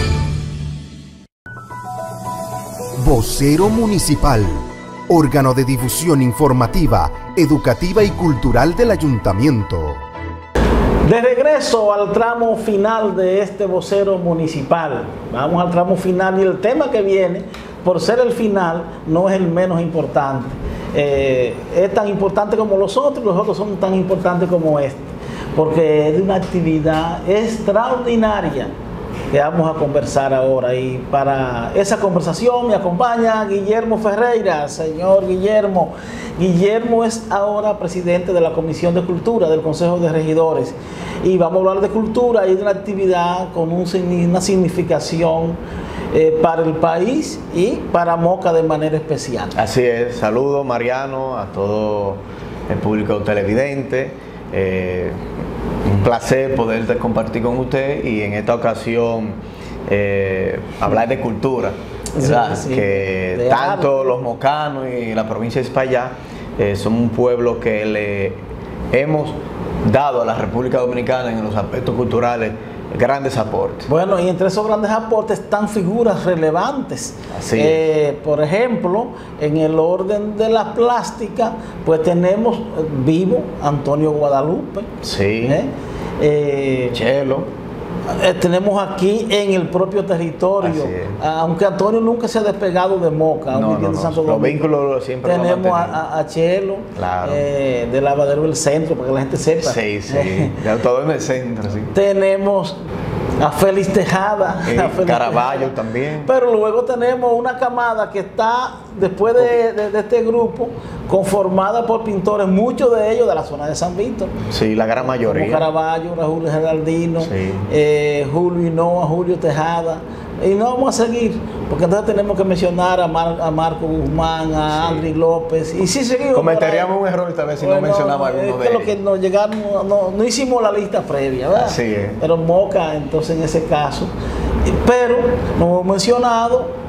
Speaker 7: Vocero Municipal, órgano de difusión informativa, educativa y cultural del Ayuntamiento.
Speaker 2: De regreso al tramo final de este vocero municipal. Vamos al tramo final y el tema que viene, por ser el final, no es el menos importante. Eh, es tan importante como los otros, los otros son tan importantes como este, porque es de una actividad extraordinaria que vamos a conversar ahora. Y para esa conversación me acompaña Guillermo Ferreira. Señor Guillermo, Guillermo es ahora presidente de la Comisión de Cultura del Consejo de Regidores, y vamos a hablar de cultura y de una actividad con un, una significación eh, para el país y para Moca de manera especial.
Speaker 10: Así es. Saludos, Mariano, a todo el público televidente. Eh, un placer poder compartir con usted y en esta ocasión eh, hablar de cultura, ¿verdad? Sí, sí, que de tanto arte. Los mocanos y la provincia de España eh, son un pueblo que le hemos dado a la República Dominicana en los aspectos culturales grandes aportes.
Speaker 2: Bueno, y entre esos grandes aportes están figuras relevantes.
Speaker 10: Así
Speaker 2: eh, es. Por ejemplo, en el orden de la plástica, pues tenemos vivo Antonio Guadalupe.
Speaker 10: Sí.
Speaker 2: ¿eh? Eh,
Speaker 10: Chelo.
Speaker 2: Eh, tenemos aquí en el propio territorio, aunque Antonio nunca se ha despegado de Moca,
Speaker 10: no, no, no.
Speaker 2: Santo
Speaker 10: Los vínculos siempre
Speaker 2: tenemos lo a, a Chelo,
Speaker 10: claro.
Speaker 2: eh, del Lavadero del Centro, para que la gente sepa.
Speaker 10: Sí, sí, todo en el centro. Sí.
Speaker 2: Tenemos a Félix Tejada,
Speaker 10: eh,
Speaker 2: a Félix
Speaker 10: Caraballo
Speaker 2: Tejada.
Speaker 10: También.
Speaker 2: Pero luego tenemos una camada que está, después de, de, de este grupo, conformada por pintores, muchos de ellos de la zona de San Víctor.
Speaker 10: Sí, la gran mayoría.
Speaker 2: Como Caraballo, Julio Geraldino,
Speaker 10: sí.
Speaker 2: eh, Julio Hinoa, Julio Tejada. Y no vamos a seguir, porque entonces tenemos que mencionar a, Mar, a Marco Guzmán, a sí. Andri López. Y si seguimos.
Speaker 10: Cometeríamos un error tal vez si bueno, no mencionamos alguno
Speaker 2: es
Speaker 10: de
Speaker 2: que
Speaker 10: ellos.
Speaker 2: Lo que nos llegaron, no, no hicimos la lista previa, ¿verdad?
Speaker 10: Así es.
Speaker 2: Pero Moca, entonces en ese caso. Pero no hemos mencionado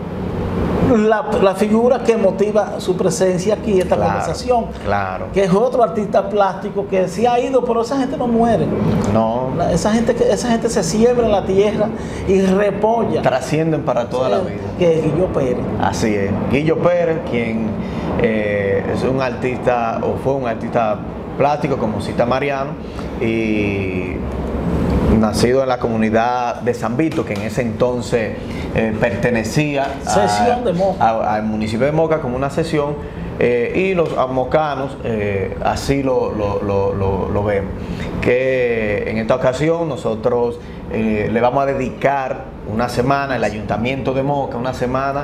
Speaker 2: La, la figura que motiva su presencia aquí en esta
Speaker 10: claro,
Speaker 2: conversación,
Speaker 10: claro.
Speaker 2: que es otro artista plástico que sí ha ido, pero esa gente no muere.
Speaker 10: No.
Speaker 2: La, esa, gente, esa gente se siembra en la tierra y repolla.
Speaker 10: Trascienden para toda
Speaker 2: sí,
Speaker 10: la vida.
Speaker 2: Que es Guillo Pérez.
Speaker 10: Así es. Guillo Pérez, quien eh, es un artista, o fue un artista plástico, como cita Mariano, y nacido en la comunidad de San Vito, que en ese entonces eh, pertenecía
Speaker 2: a, de Moca.
Speaker 10: A, al municipio de Moca como una sesión, eh, y los mocanos eh, así lo, lo, lo, lo, lo vemos. Que en esta ocasión nosotros eh, le vamos a dedicar una semana, el Ayuntamiento de Moca, una semana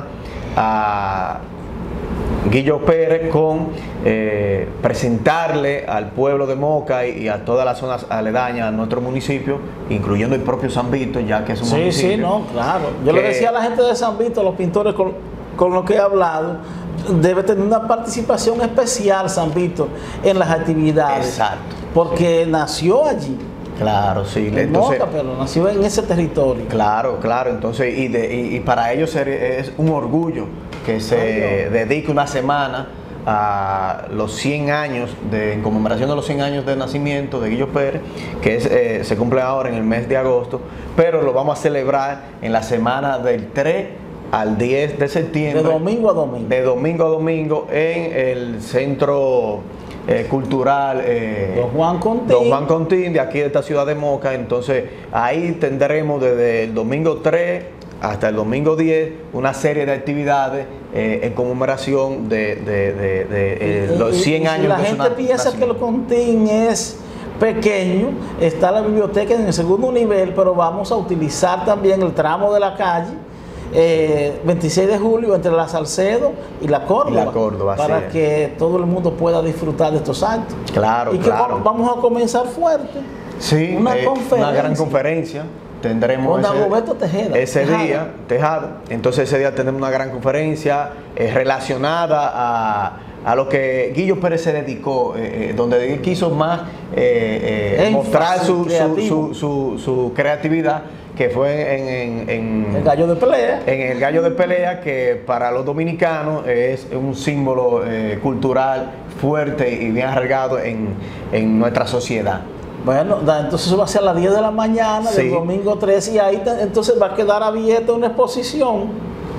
Speaker 10: a Guillo Pérez, con eh, presentarle al pueblo de Moca y, y a todas las zonas aledañas a nuestro municipio, incluyendo el propio San Vito, ya que es un
Speaker 2: sí,
Speaker 10: municipio.
Speaker 2: Sí, no, claro. Yo
Speaker 10: que,
Speaker 2: le decía a la gente de San Vito, a los pintores con, con los que he hablado, debe tener una participación especial San Vito en las actividades.
Speaker 10: Exacto.
Speaker 2: Porque nació allí.
Speaker 10: Claro, sí.
Speaker 2: En
Speaker 10: entonces,
Speaker 2: Moca, pero nació en ese territorio.
Speaker 10: Claro, claro. Entonces, y, de, y, y para ellos es un orgullo que se Ay, dedique una semana a los cien años, de, en conmemoración de los cien años de nacimiento de Guillo Pérez, que es, eh, se cumple ahora en el mes de agosto, pero lo vamos a celebrar en la semana del tres al diez de septiembre.
Speaker 2: De domingo a domingo.
Speaker 10: De domingo a domingo en el centro eh, cultural eh,
Speaker 2: Don Juan Contín.
Speaker 10: Don Juan Contín, de aquí de esta ciudad de Moca. Entonces ahí tendremos desde el domingo tres hasta el domingo diez una serie de actividades eh, en conmemoración de, de, de, de eh, los cien
Speaker 2: y, y,
Speaker 10: años
Speaker 2: y la
Speaker 10: de
Speaker 2: gente
Speaker 10: su
Speaker 2: piensa que el Contín es pequeño, está la biblioteca en el segundo nivel, pero vamos a utilizar también el tramo de la calle eh, veintiséis de julio entre la Salcedo y la Córdoba,
Speaker 10: y la Córdoba
Speaker 2: para
Speaker 10: sí
Speaker 2: que
Speaker 10: es.
Speaker 2: todo el mundo pueda disfrutar de estos actos.
Speaker 10: Claro,
Speaker 2: y
Speaker 10: claro.
Speaker 2: que vamos a comenzar fuerte.
Speaker 10: Sí,
Speaker 2: una,
Speaker 10: eh,
Speaker 2: conferencia.
Speaker 10: una gran conferencia. Tendremos
Speaker 2: ese, Roberto Tejeda,
Speaker 10: ese
Speaker 2: Tejada.
Speaker 10: día, Tejada. Entonces ese día tenemos una gran conferencia eh, relacionada a, a lo que Guillo Pérez se dedicó, eh, eh, donde él quiso más eh, eh, mostrar su, su, su, su, su creatividad, que fue en, en, en
Speaker 2: el gallo de pelea.
Speaker 10: En el gallo de pelea, que para los dominicanos es un símbolo eh, cultural fuerte y bien arraigado en, en nuestra sociedad.
Speaker 2: Bueno, entonces eso va a ser a las diez de la mañana, sí, del domingo tres, y ahí te, entonces va a quedar abierta una exposición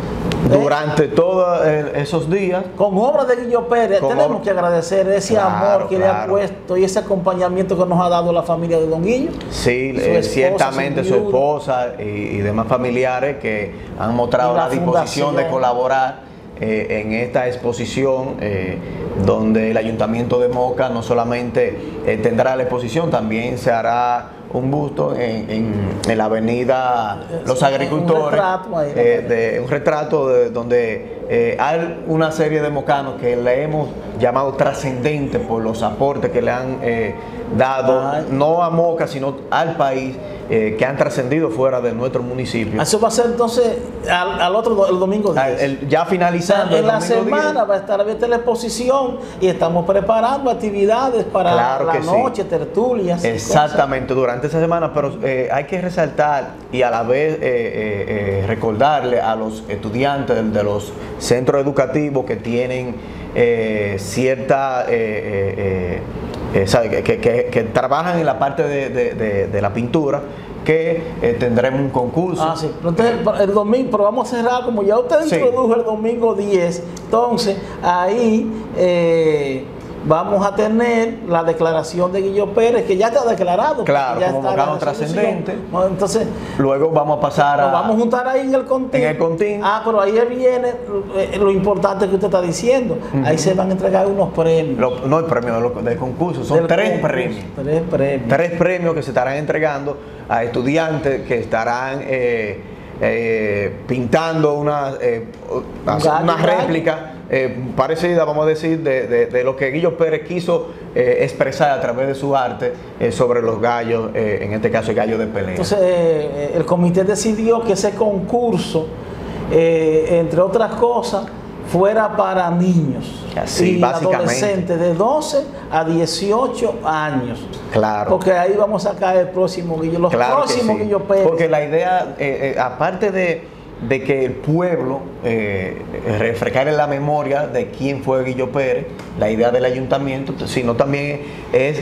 Speaker 10: durante ¿Eh? todos esos días.
Speaker 2: Con obras de Guillo Pérez, tenemos obra... que agradecer ese claro, amor que claro. le ha puesto y ese acompañamiento que nos ha dado la familia de Don Guillo.
Speaker 10: Sí, su esposa, ciertamente su, su esposa y, y demás familiares que han mostrado la, la disposición de colaborar Eh, en esta exposición eh, donde el Ayuntamiento de Moca no solamente eh, tendrá la exposición, también se hará un busto en, en, en la avenida Los Agricultores, un retrato, ahí, eh, de, un retrato de, donde eh, hay una serie de mocanos que le hemos llamado trascendentes por los aportes que le han eh, dado, Ay. no a Moca, sino al país, eh, que han trascendido fuera de nuestro municipio.
Speaker 2: Eso va a ser entonces al, al otro, el domingo diez.
Speaker 10: El, el, ya finalizando.
Speaker 2: En
Speaker 10: el
Speaker 2: la semana diez. Va a estar abierta la exposición y estamos preparando actividades para
Speaker 10: claro
Speaker 2: la noche,
Speaker 10: sí.
Speaker 2: tertulias.
Speaker 10: Exactamente, durante esa semana, pero eh, hay que resaltar y a la vez eh, eh, eh, recordarle a los estudiantes de los centros educativos que tienen eh, cierta... Eh, eh, eh, sabe, que, que, que trabajan en la parte de, de, de, de la pintura, que eh, tendremos un concurso.
Speaker 2: Ah, sí. Entonces, el domingo, pero vamos a cerrar, como ya usted introdujo sí. el domingo diez, entonces ahí eh, vamos a tener la declaración de Guillo Pérez, que ya está declarado.
Speaker 10: Claro,
Speaker 2: ya
Speaker 10: como mocano trascendente.
Speaker 2: Entonces,
Speaker 10: luego vamos a pasar a...
Speaker 2: Nos vamos a juntar ahí en el contín.
Speaker 10: En el contín.
Speaker 2: Ah, pero ahí viene lo importante que usted está diciendo. Uh-huh. Ahí se van a entregar unos premios.
Speaker 10: Lo, no el premio del de concurso, son del tres concurso, premios.
Speaker 2: Tres premios.
Speaker 10: Tres premios que se estarán entregando a estudiantes que estarán eh, eh, pintando una, eh, una, una réplica eh, parecida, vamos a decir, de, de, de lo que Guillo Pérez quiso eh, expresar a través de su arte eh, sobre los gallos, eh, en este caso el gallo de pelea.
Speaker 2: Entonces eh, el comité decidió que ese concurso, eh, entre otras cosas, fuera para niños
Speaker 10: Así,
Speaker 2: y adolescentes de doce a dieciocho años.
Speaker 10: Claro.
Speaker 2: Porque ahí vamos a sacar el próximo Guillo, los
Speaker 10: claro
Speaker 2: próximos
Speaker 10: sí.
Speaker 2: Guillo Pérez.
Speaker 10: Porque la idea, eh, eh, aparte de, de que el pueblo eh, refrescar en la memoria de quién fue Guillo Pérez, la idea del ayuntamiento, sino también es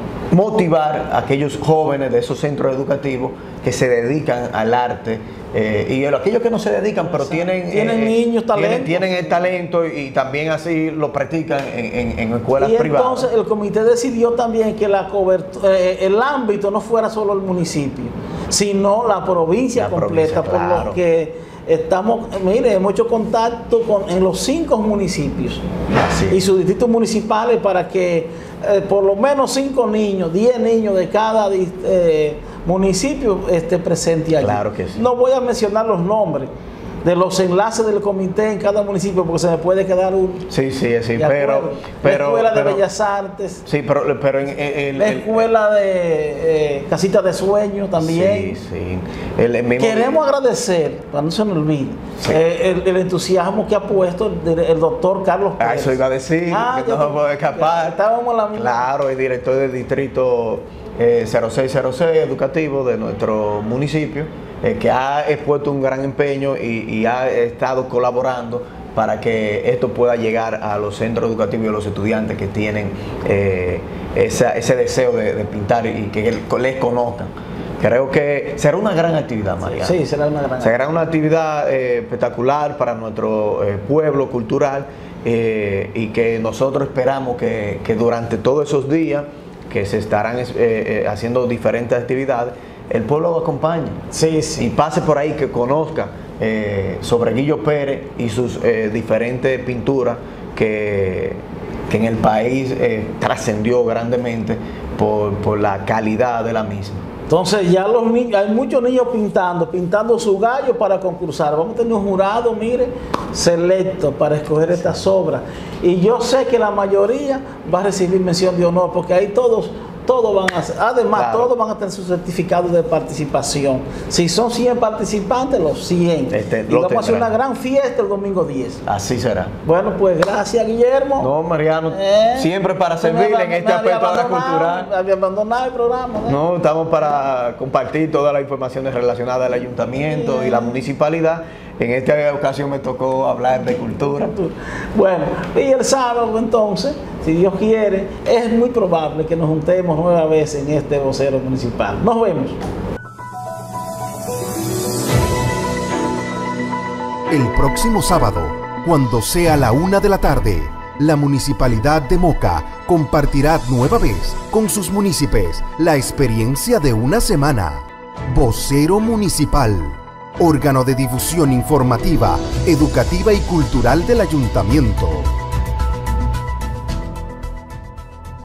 Speaker 10: motivar a aquellos jóvenes de esos centros educativos que se dedican al arte eh, y a aquellos que no se dedican pero o sea, tienen
Speaker 2: tienen eh, niños talentos
Speaker 10: tienen, tienen el talento y, y también así lo practican en, en, en escuelas
Speaker 2: y
Speaker 10: privadas.
Speaker 2: Entonces el comité decidió también que la cobertura, eh, el ámbito no fuera solo el municipio, sino la provincia la completa, provincia, claro. Por lo que estamos, mire, hemos hecho contacto con, en los cinco municipios
Speaker 10: Así.
Speaker 2: y sus distritos municipales para que eh, por lo menos cinco niños, diez niños de cada eh, municipio esté presente allí.
Speaker 10: Claro que sí.
Speaker 2: No voy a mencionar los nombres de los enlaces del comité en cada municipio porque se me puede quedar un...
Speaker 10: Sí, sí, sí, pero, pero...
Speaker 2: La Escuela
Speaker 10: pero,
Speaker 2: de Bellas Artes.
Speaker 10: Sí, pero, pero en, en,
Speaker 2: la
Speaker 10: en,
Speaker 2: Escuela de eh, Casita de Sueño también.
Speaker 10: Sí, sí. El, el mismo
Speaker 2: Queremos día. agradecer, para no se nos olvide, sí. eh, el, el entusiasmo que ha puesto el, el doctor Carlos Pérez.
Speaker 10: Ah, eso iba a decir, ah, que no se puede escapar.
Speaker 2: Estábamos en la misma.
Speaker 10: Claro, el director del distrito eh, cero seis cero seis educativo de nuestro municipio, eh, que ha expuesto un gran empeño y, y ha estado colaborando para que esto pueda llegar a los centros educativos y a los estudiantes que tienen eh, esa, ese deseo de, de pintar y que les conozcan. Creo que será una gran actividad, Mariano.
Speaker 2: Sí, será una gran
Speaker 10: será una actividad eh, espectacular para nuestro eh, pueblo cultural eh, y que nosotros esperamos que, que durante todos esos días que se estarán eh, eh, haciendo diferentes actividades, el pueblo lo acompañe.
Speaker 2: Sí, sí.
Speaker 10: Y pase por ahí, que conozca eh, sobre Guillo Pérez y sus eh, diferentes pinturas que, que en el país eh, trascendió grandemente por, por la calidad de la misma.
Speaker 2: Entonces ya los niños, hay muchos niños pintando, pintando su gallo para concursar. Vamos a tener un jurado, mire, selecto para escoger estas obras. Y yo sé que la mayoría va a recibir mención de honor, porque ahí todos, todos van a hacer, además claro. todos van a tener su certificado de participación. Si son cien participantes, los cien. Este, y vamos tendrán. a hacer una gran fiesta el domingo diez.
Speaker 10: Así será.
Speaker 2: Bueno, pues gracias, Guillermo.
Speaker 10: No, Mariano, eh, siempre para servirle en este aspecto de la cultural.
Speaker 2: Había abandonado el programa. ¿eh?
Speaker 10: No, estamos para compartir todas las informaciones relacionadas al ayuntamiento Bien. y la municipalidad. En esta ocasión me tocó hablar de cultura.
Speaker 2: Bueno, y el sábado entonces, si Dios quiere, es muy probable que nos juntemos nueva vez en este vocero municipal. Nos vemos.
Speaker 7: El próximo sábado, cuando sea la una de la tarde, la Municipalidad de Moca compartirá nueva vez con sus municipios la experiencia de una semana. Vocero Municipal, órgano de difusión informativa, educativa y cultural del Ayuntamiento.